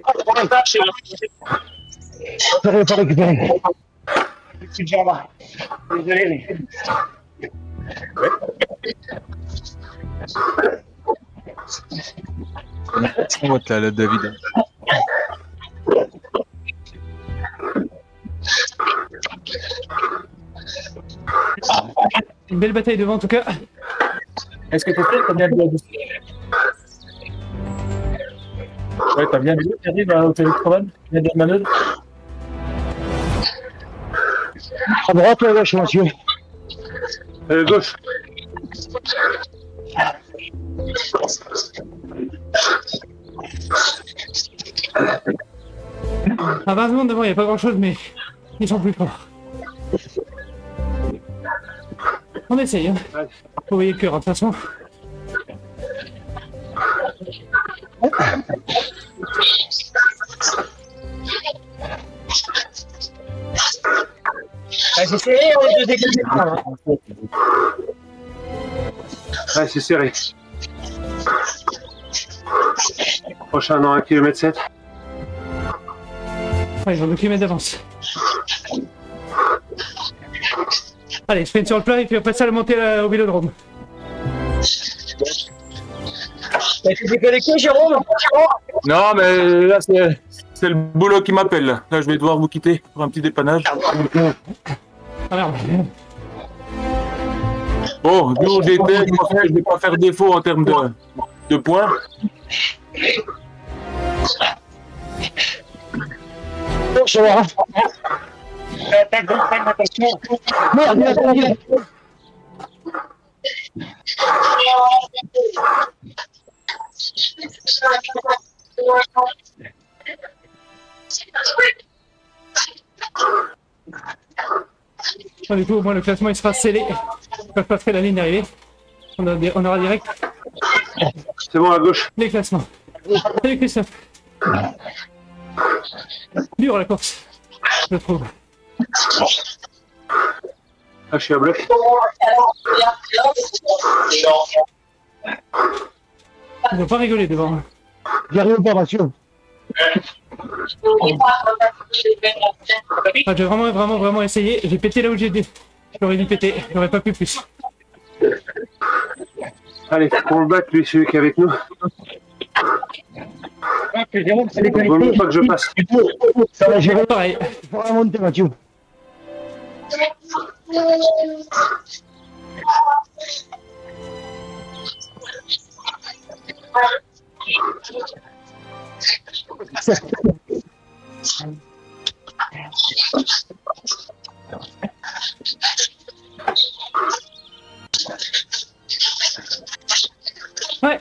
J'arrive pas à récupérer. Petite jambe. Désolé, mais. On va te la, la David. Une belle bataille devant en tout cas. Est-ce que tu sais combien de Ouais, t'as bien vu, tu arrives au téléphone, il y a des manœuvres. À droite ou à gauche, monsieur? Euh, gauche. À vingt secondes devant, il n'y a pas grand chose, mais ils sont plus forts. On essaye, hein. Vous voyez que, de toute façon. C'est serré, on est deux équipes. Ouais, c'est serré. Prochain dans un kilomètre sept. Ouais, ils ont deux kilomètres d'avance. Allez, sprint sur le plat et puis après ça, le monter euh, au vélodrome. T'as été déconnecté, Jérôme? Non, mais là, c'est c'est le boulot qui m'appelle. Là, je vais devoir vous quitter pour un petit dépannage. Ah merde. Bon, d'où j'étais, je ne vais pas faire défaut en termes de, de points. Je vais Attaque d'entraînement, attention. Merde, merde, merde. Bon, du coup, au moins le classement il sera scellé. Quand je passerai la ligne d'arrivée, on, aura- on aura direct C'est bon à gauche. les classements. Salut Christophe. Dure la course, je trouve. Ah, je suis à bloc. Ils n'ont pas rigolé devant. J'y arrive pas, Mathieu. Ah, j'ai vraiment, vraiment, vraiment essayé. J'ai pété là où j'ai dû. J'aurais dû péter. J'aurais pas pu plus. Allez, faut qu'on le batte, lui, celui qui est avec nous. Jérôme, c'est les Vaut mieux qualités. pas que je passe. Ça va gérer. Pareil. Il faut remonter, Mathieu. Ouais.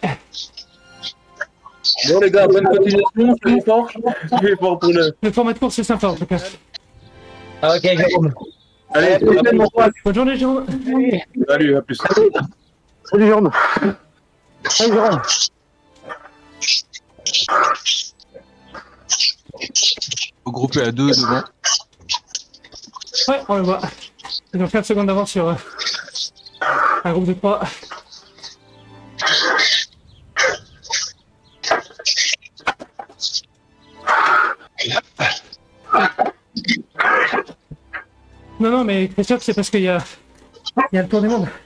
Bon les gars, bonne continuation, c'est fort. C'est fort pour le... Le format de course c'est sympa en tout cas. Ah, ok, Jérôme. Allez, Bonne journée Jérôme. salut, à plus. Salut Jérôme. Salut, Jérôme. Regroupé à deux devant. Ouais, on le voit. Ils ont quinze secondes d'avance sur euh, un groupe de trois. Non, non, mais Christophe, c'est parce qu'il y a, il y a le tour du monde.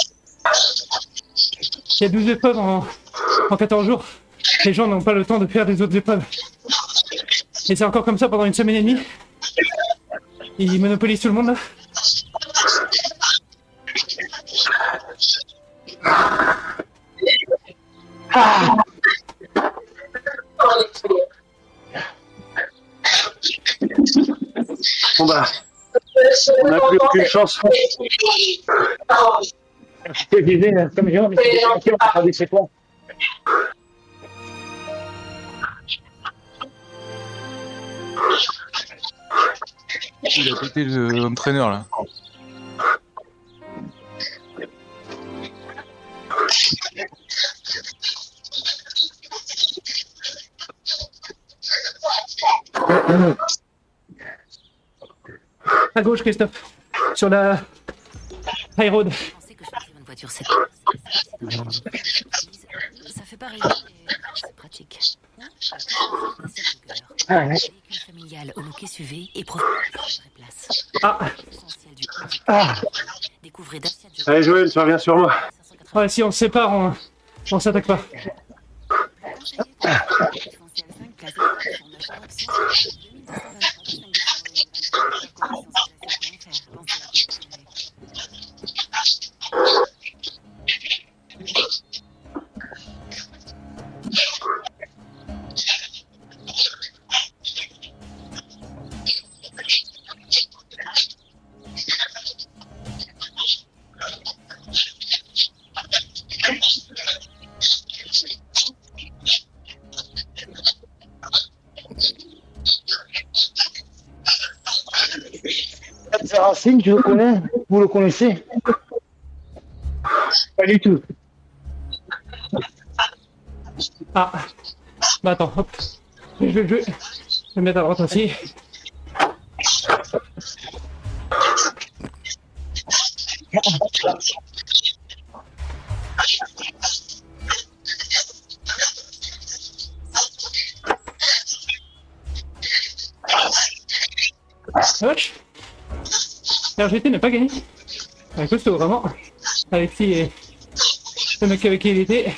Il y a douze épreuves en, en quatorze jours. Les gens n'ont pas le temps de faire des autres épreuves. Et c'est encore comme ça pendant une semaine et demie. Ils monopolisent tout le monde là. Ah. Bon bah, on n'a plus aucune chance. Je te disais, comme Jérôme, c'est on va c'est quoi? Il a pété l'entraîneur là. À gauche, Christophe. Sur la high road. Une voiture sept. Ça fait pas rêver, mais c'est pratique. Ah, ouais. Véhicule familial au look S U V et profite de la place. Ah. Essentiel du Ah. Découvrez Dacia Duo. Allez Joël, tu reviens sur moi. Ouais, si on se sépare, on, on s'attaque pas. Racine, tu le connais? Vous le connaissez? Pas du tout. Ah. Bah attends, hop. Je vais, je vais, je vais me mettre à droite aussi. Wesh. R G T n'a pas gagné. Un costaud, vraiment. Alexis et le mec avec qui il était.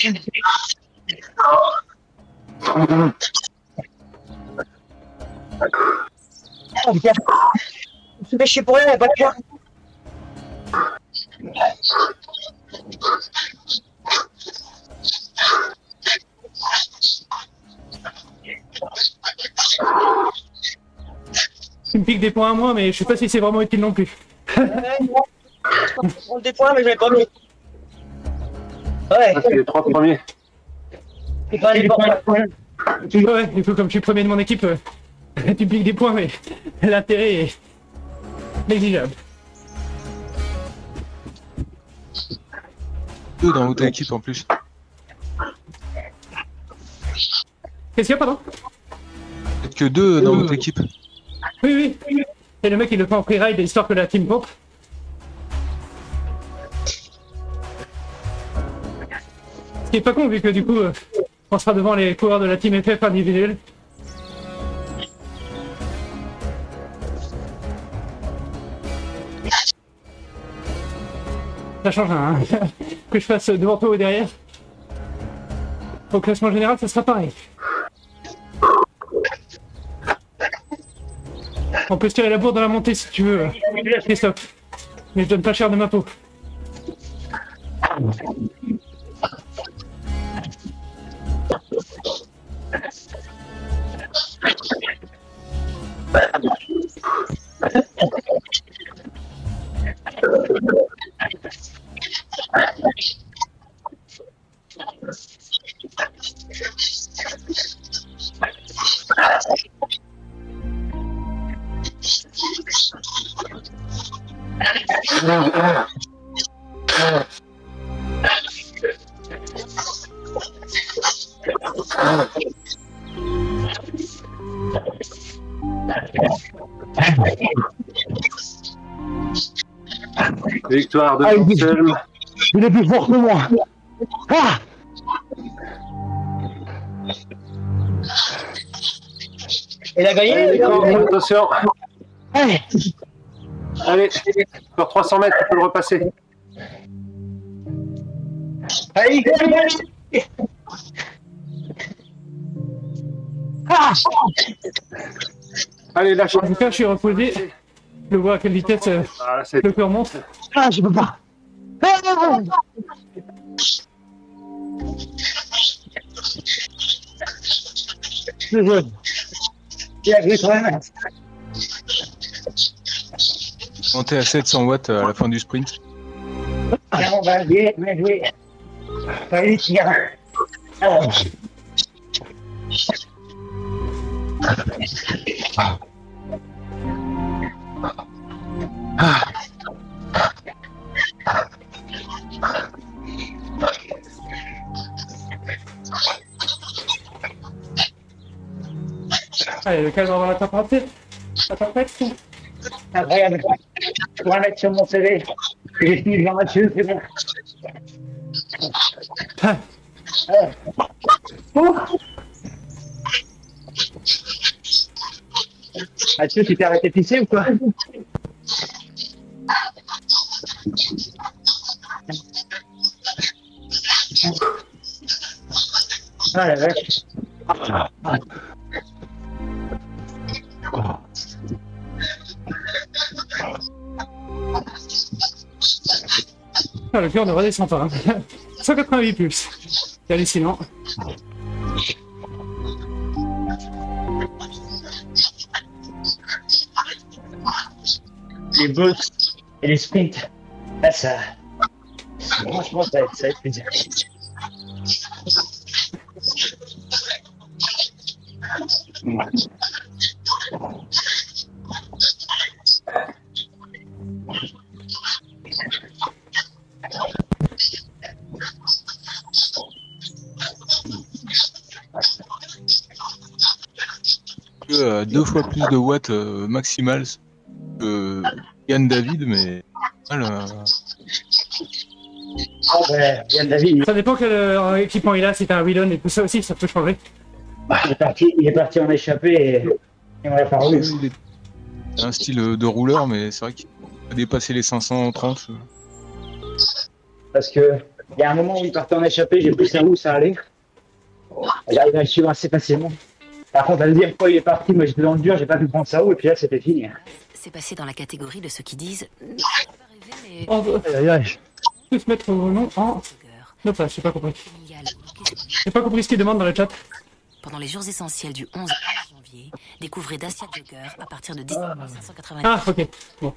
Oh putain. On se fait chier pour rien, y'a pas de cœur. Il me pique des points à moi, mais je sais pas si c'est vraiment utile non plus. Ouais, je prends des points, mais je l'ai pas mis. Ouais. Ça, c'est les trois premiers. C'est pas les points. Ouais, du coup, comme je suis premier de mon équipe, euh, tu piques des points, mais l'intérêt est négligeable. Deux dans votre équipe en plus. Qu'est-ce qu'il y a, pardon? Peut-être que deux dans votre équipe. Oui, oui. Et le mec, il le fait en free-ride, histoire que la team pompe. Ce qui est pas con, vu que du coup, euh, on sera devant les coureurs de la team F F individuelle. Ça change un, hein. Que je fasse devant toi ou derrière. Au classement général, ça sera pareil. On peut se tirer la bourre dans la montée si tu veux, Christophe. Mais je donne pas cher de ma peau. Victoire de Ah, il est- Anselme. Il est plus fort que moi. Ah Il a gagné. Allez, Nico, attention. Allez. Allez, sur trois cents mètres, tu peux le repasser. Allez, Ah Allez, lâche. En tout cas, je suis reposé. Je vois à quelle vitesse euh, Ah, là, c'est- le cœur monte. Ah, je peux pas. Ah Je veux. il a joué quand même. Monter à sept cents watts à la fin du sprint. Bien, on va jouer, bien joué. Allez, tiens. Alors. Allez, le calme avant la température. La température. Incroyable. Je pourrais mettre sur mon C V. J'ai fini devant Mathieu, c'est bon. Ah. Euh. Oh. Mathieu, tu t'es arrêté de pisser ou quoi? Ah la vache. Ah, le cœur ne redescend pas. Hein. cent quatre-vingt-huit plus. C'est hallucinant. Les boosts et les sprints. Là, ça. Franchement, ça va être, ça va être plaisir. Euh, deux fois plus de watts euh, maximal que Yann David, mais voilà. Ah ben, Yann David. Ça dépend quel euh, équipement il a, si t'as un Willon et tout ça aussi, ça peut changer. Il est parti, il est parti en échappé et, et on l'a pas revu. Il est un style euh, de rouleur, mais c'est vrai qu'il a dépassé les cinq cent trente. Parce que Il y a un moment où il partait en échappée, j'ai pris sa roue, ça allait. J'arrive à le suivre assez facilement. Par contre, à le dire, quand il est parti, moi j'étais dans le dur, j'ai pas pu prendre sa roue, et puis là, c'était fini. C'est passé dans la catégorie de ceux qui disent... On va Aïe, aïe. se mettre au nom en... Non, pas, j'ai pas compris. J'ai pas compris ce qu'il demande dans le chat. Pendant les jours essentiels du onze au quinze janvier, découvrez Dacia Jogger à partir de dix-neuf mille cinq cent quatre-vingt-dix. Ah, ok. Bon.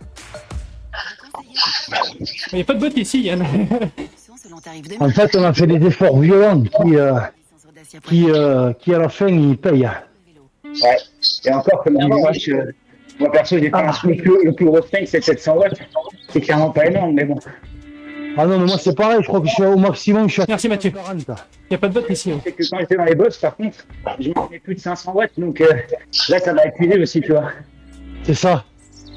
Il n'y a pas de bot ici, Yann. En fait, on a fait des efforts violents qui, euh, qui, euh, qui à la fin, ils payent. Ouais. Et encore, comme dit moi, je... moi perso, j'ai pas un SMIC, le plus gros SMIC, c'est sept cents watts. C'est clairement pas énorme, mais bon. Ah non, mais moi c'est pareil, je crois que je suis au maximum, je suis à Merci Mathieu. quarante. Il n'y a pas de bot ici. Hein. C'est que quand j'étais dans les boss, par contre, je mettais plus de cinq cents watts, donc euh, là, ça va épuiser aussi, tu vois. C'est ça.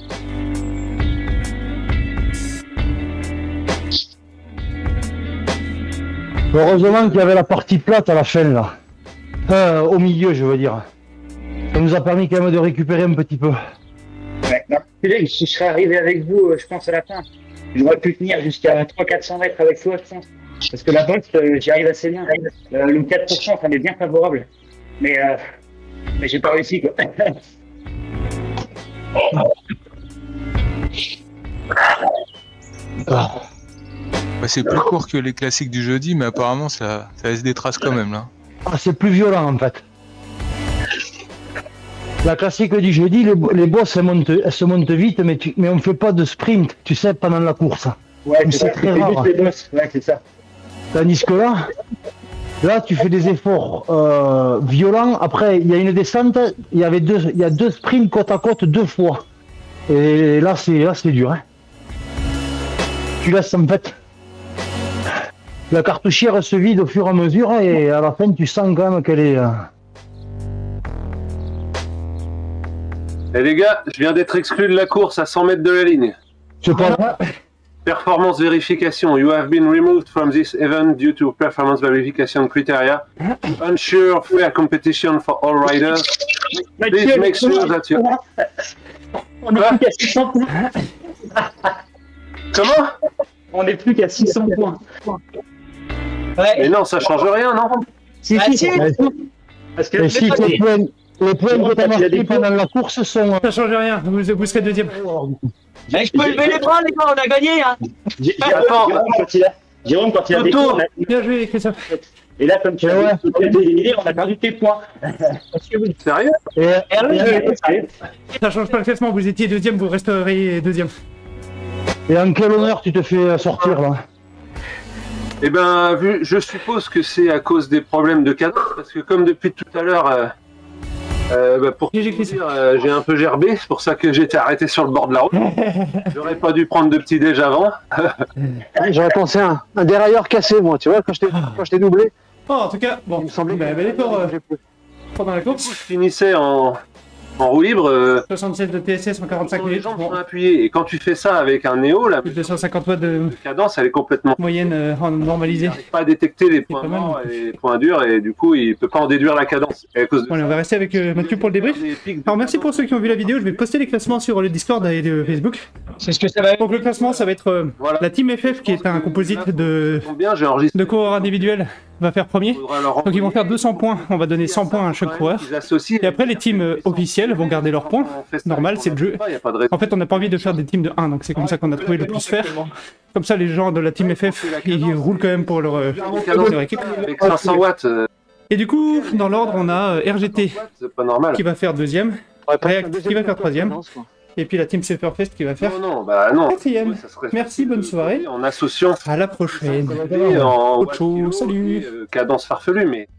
Heureusement qu'il y avait la partie plate à la fin, là. Euh, au milieu, je veux dire. Ça nous a permis quand même de récupérer un petit peu. Ouais, non, si je serais arrivé avec vous, euh, je pense à la fin, j'aurais pu tenir jusqu'à trois cents à quatre cents mètres avec toi, je pense. Parce que la bosse, euh, j'y arrive assez bien. Euh, le quatre pour cent, ça m'est bien favorable. Mais, euh, mais j'ai pas réussi, quoi. Ah. Bah, c'est plus court que les classiques du jeudi, mais apparemment ça, ça laisse des traces quand même là. Ah, c'est plus violent en fait. La classique du jeudi, les, les boss elles, montent, elles se montent vite, mais, tu, mais on ne fait pas de sprint, tu sais, pendant la course. Ouais, c'est très rare. Les boss. Ouais, c'est ça. Tandis que là, là, tu fais des efforts euh, violents. Après, il y a une descente, il y avait deux, il y a deux sprints côte à côte deux fois. Et là, c'est là, c'est dur. Hein. Tu laisses en fait. La cartouchière se vide au fur et à mesure et à la fin, tu sens quand même qu'elle est. Euh... Eh les gars, je viens d'être exclu de la course à cent mètres de la ligne. Je pas. Performance verification. You have been removed from this event due to performance verification criteria. Unsure fair competition for all riders. Please make sure that you... On est plus qu'à six cents points. Comment? On est plus qu'à six cents points. Ouais. Mais non, ça change rien, non? Si, si, si. Parce que si les points, les points que tu as marqués pendant la course sont... Ça change rien, vous, vous serez deuxième. Mais je peux lever les bras, les gars, on a gagné, hein. Jérôme, quand il a, Jérôme, quand il a des points, bien joué, Christophe. Et là, comme tu as dit, tu as été éliminé, on a perdu tes points. Sérieux? Et, et, ça change pas le classement, vous étiez deuxième, vous resterez deuxième. Et en quel honneur tu te fais sortir, là? Eh ben, vu, je suppose que c'est à cause des problèmes de cadence, parce que comme depuis tout à l'heure, euh, euh, bah pour tout dire, euh, j'ai un peu gerbé, c'est pour ça que j'étais arrêté sur le bord de la route. J'aurais pas dû prendre de petit déj avant. J'aurais pensé à un, un dérailleur cassé, moi, tu vois, quand je t'ai doublé. Oh, en tout cas, bon, il me semblait bah, bel effort euh, pendant la course. Je finissais en... En roue libre, euh, soixante-sept de T S S en quarante-cinq minutes. Les jambes sont appuyées et quand tu fais ça avec un Néo, la deux cent cinquante watts de cadence, elle est complètement moyenne euh, normalisée. Il n'arrive pas à détecter les points morts et les points durs et du coup il peut pas en déduire la cadence. Et à cause de bon, allez, on va rester avec euh, Mathieu pour le débrief. Alors merci pour ceux qui ont vu la vidéo, je vais poster les classements sur le Discord et le Facebook. C'est ce que ça va être. Donc le classement ça va être euh, voilà. La Team F F qui est un composite de, bien, de coureurs individuels va faire premier. Donc ils vont faire deux cents points, on va donner cent points à chaque coureur. Et après les teams euh, officiels vont garder leurs points. Normal, c'est le jeu. En fait, on n'a pas envie de faire des teams de un, donc c'est comme ça qu'on a trouvé le plus faire. Comme ça, les gens de la Team F F, ils roulent quand même pour leur, euh, leur équipe. Avec cinq cents watts. Et du coup, dans l'ordre, on a R G T qui va faire deuxième, React qui va faire troisième, et puis la Team Saferfest qui va faire non, non, bah non. quatrième. Merci, bonne soirée. En associant. À la prochaine. En autre chose, salut. Cadence farfelue, mais.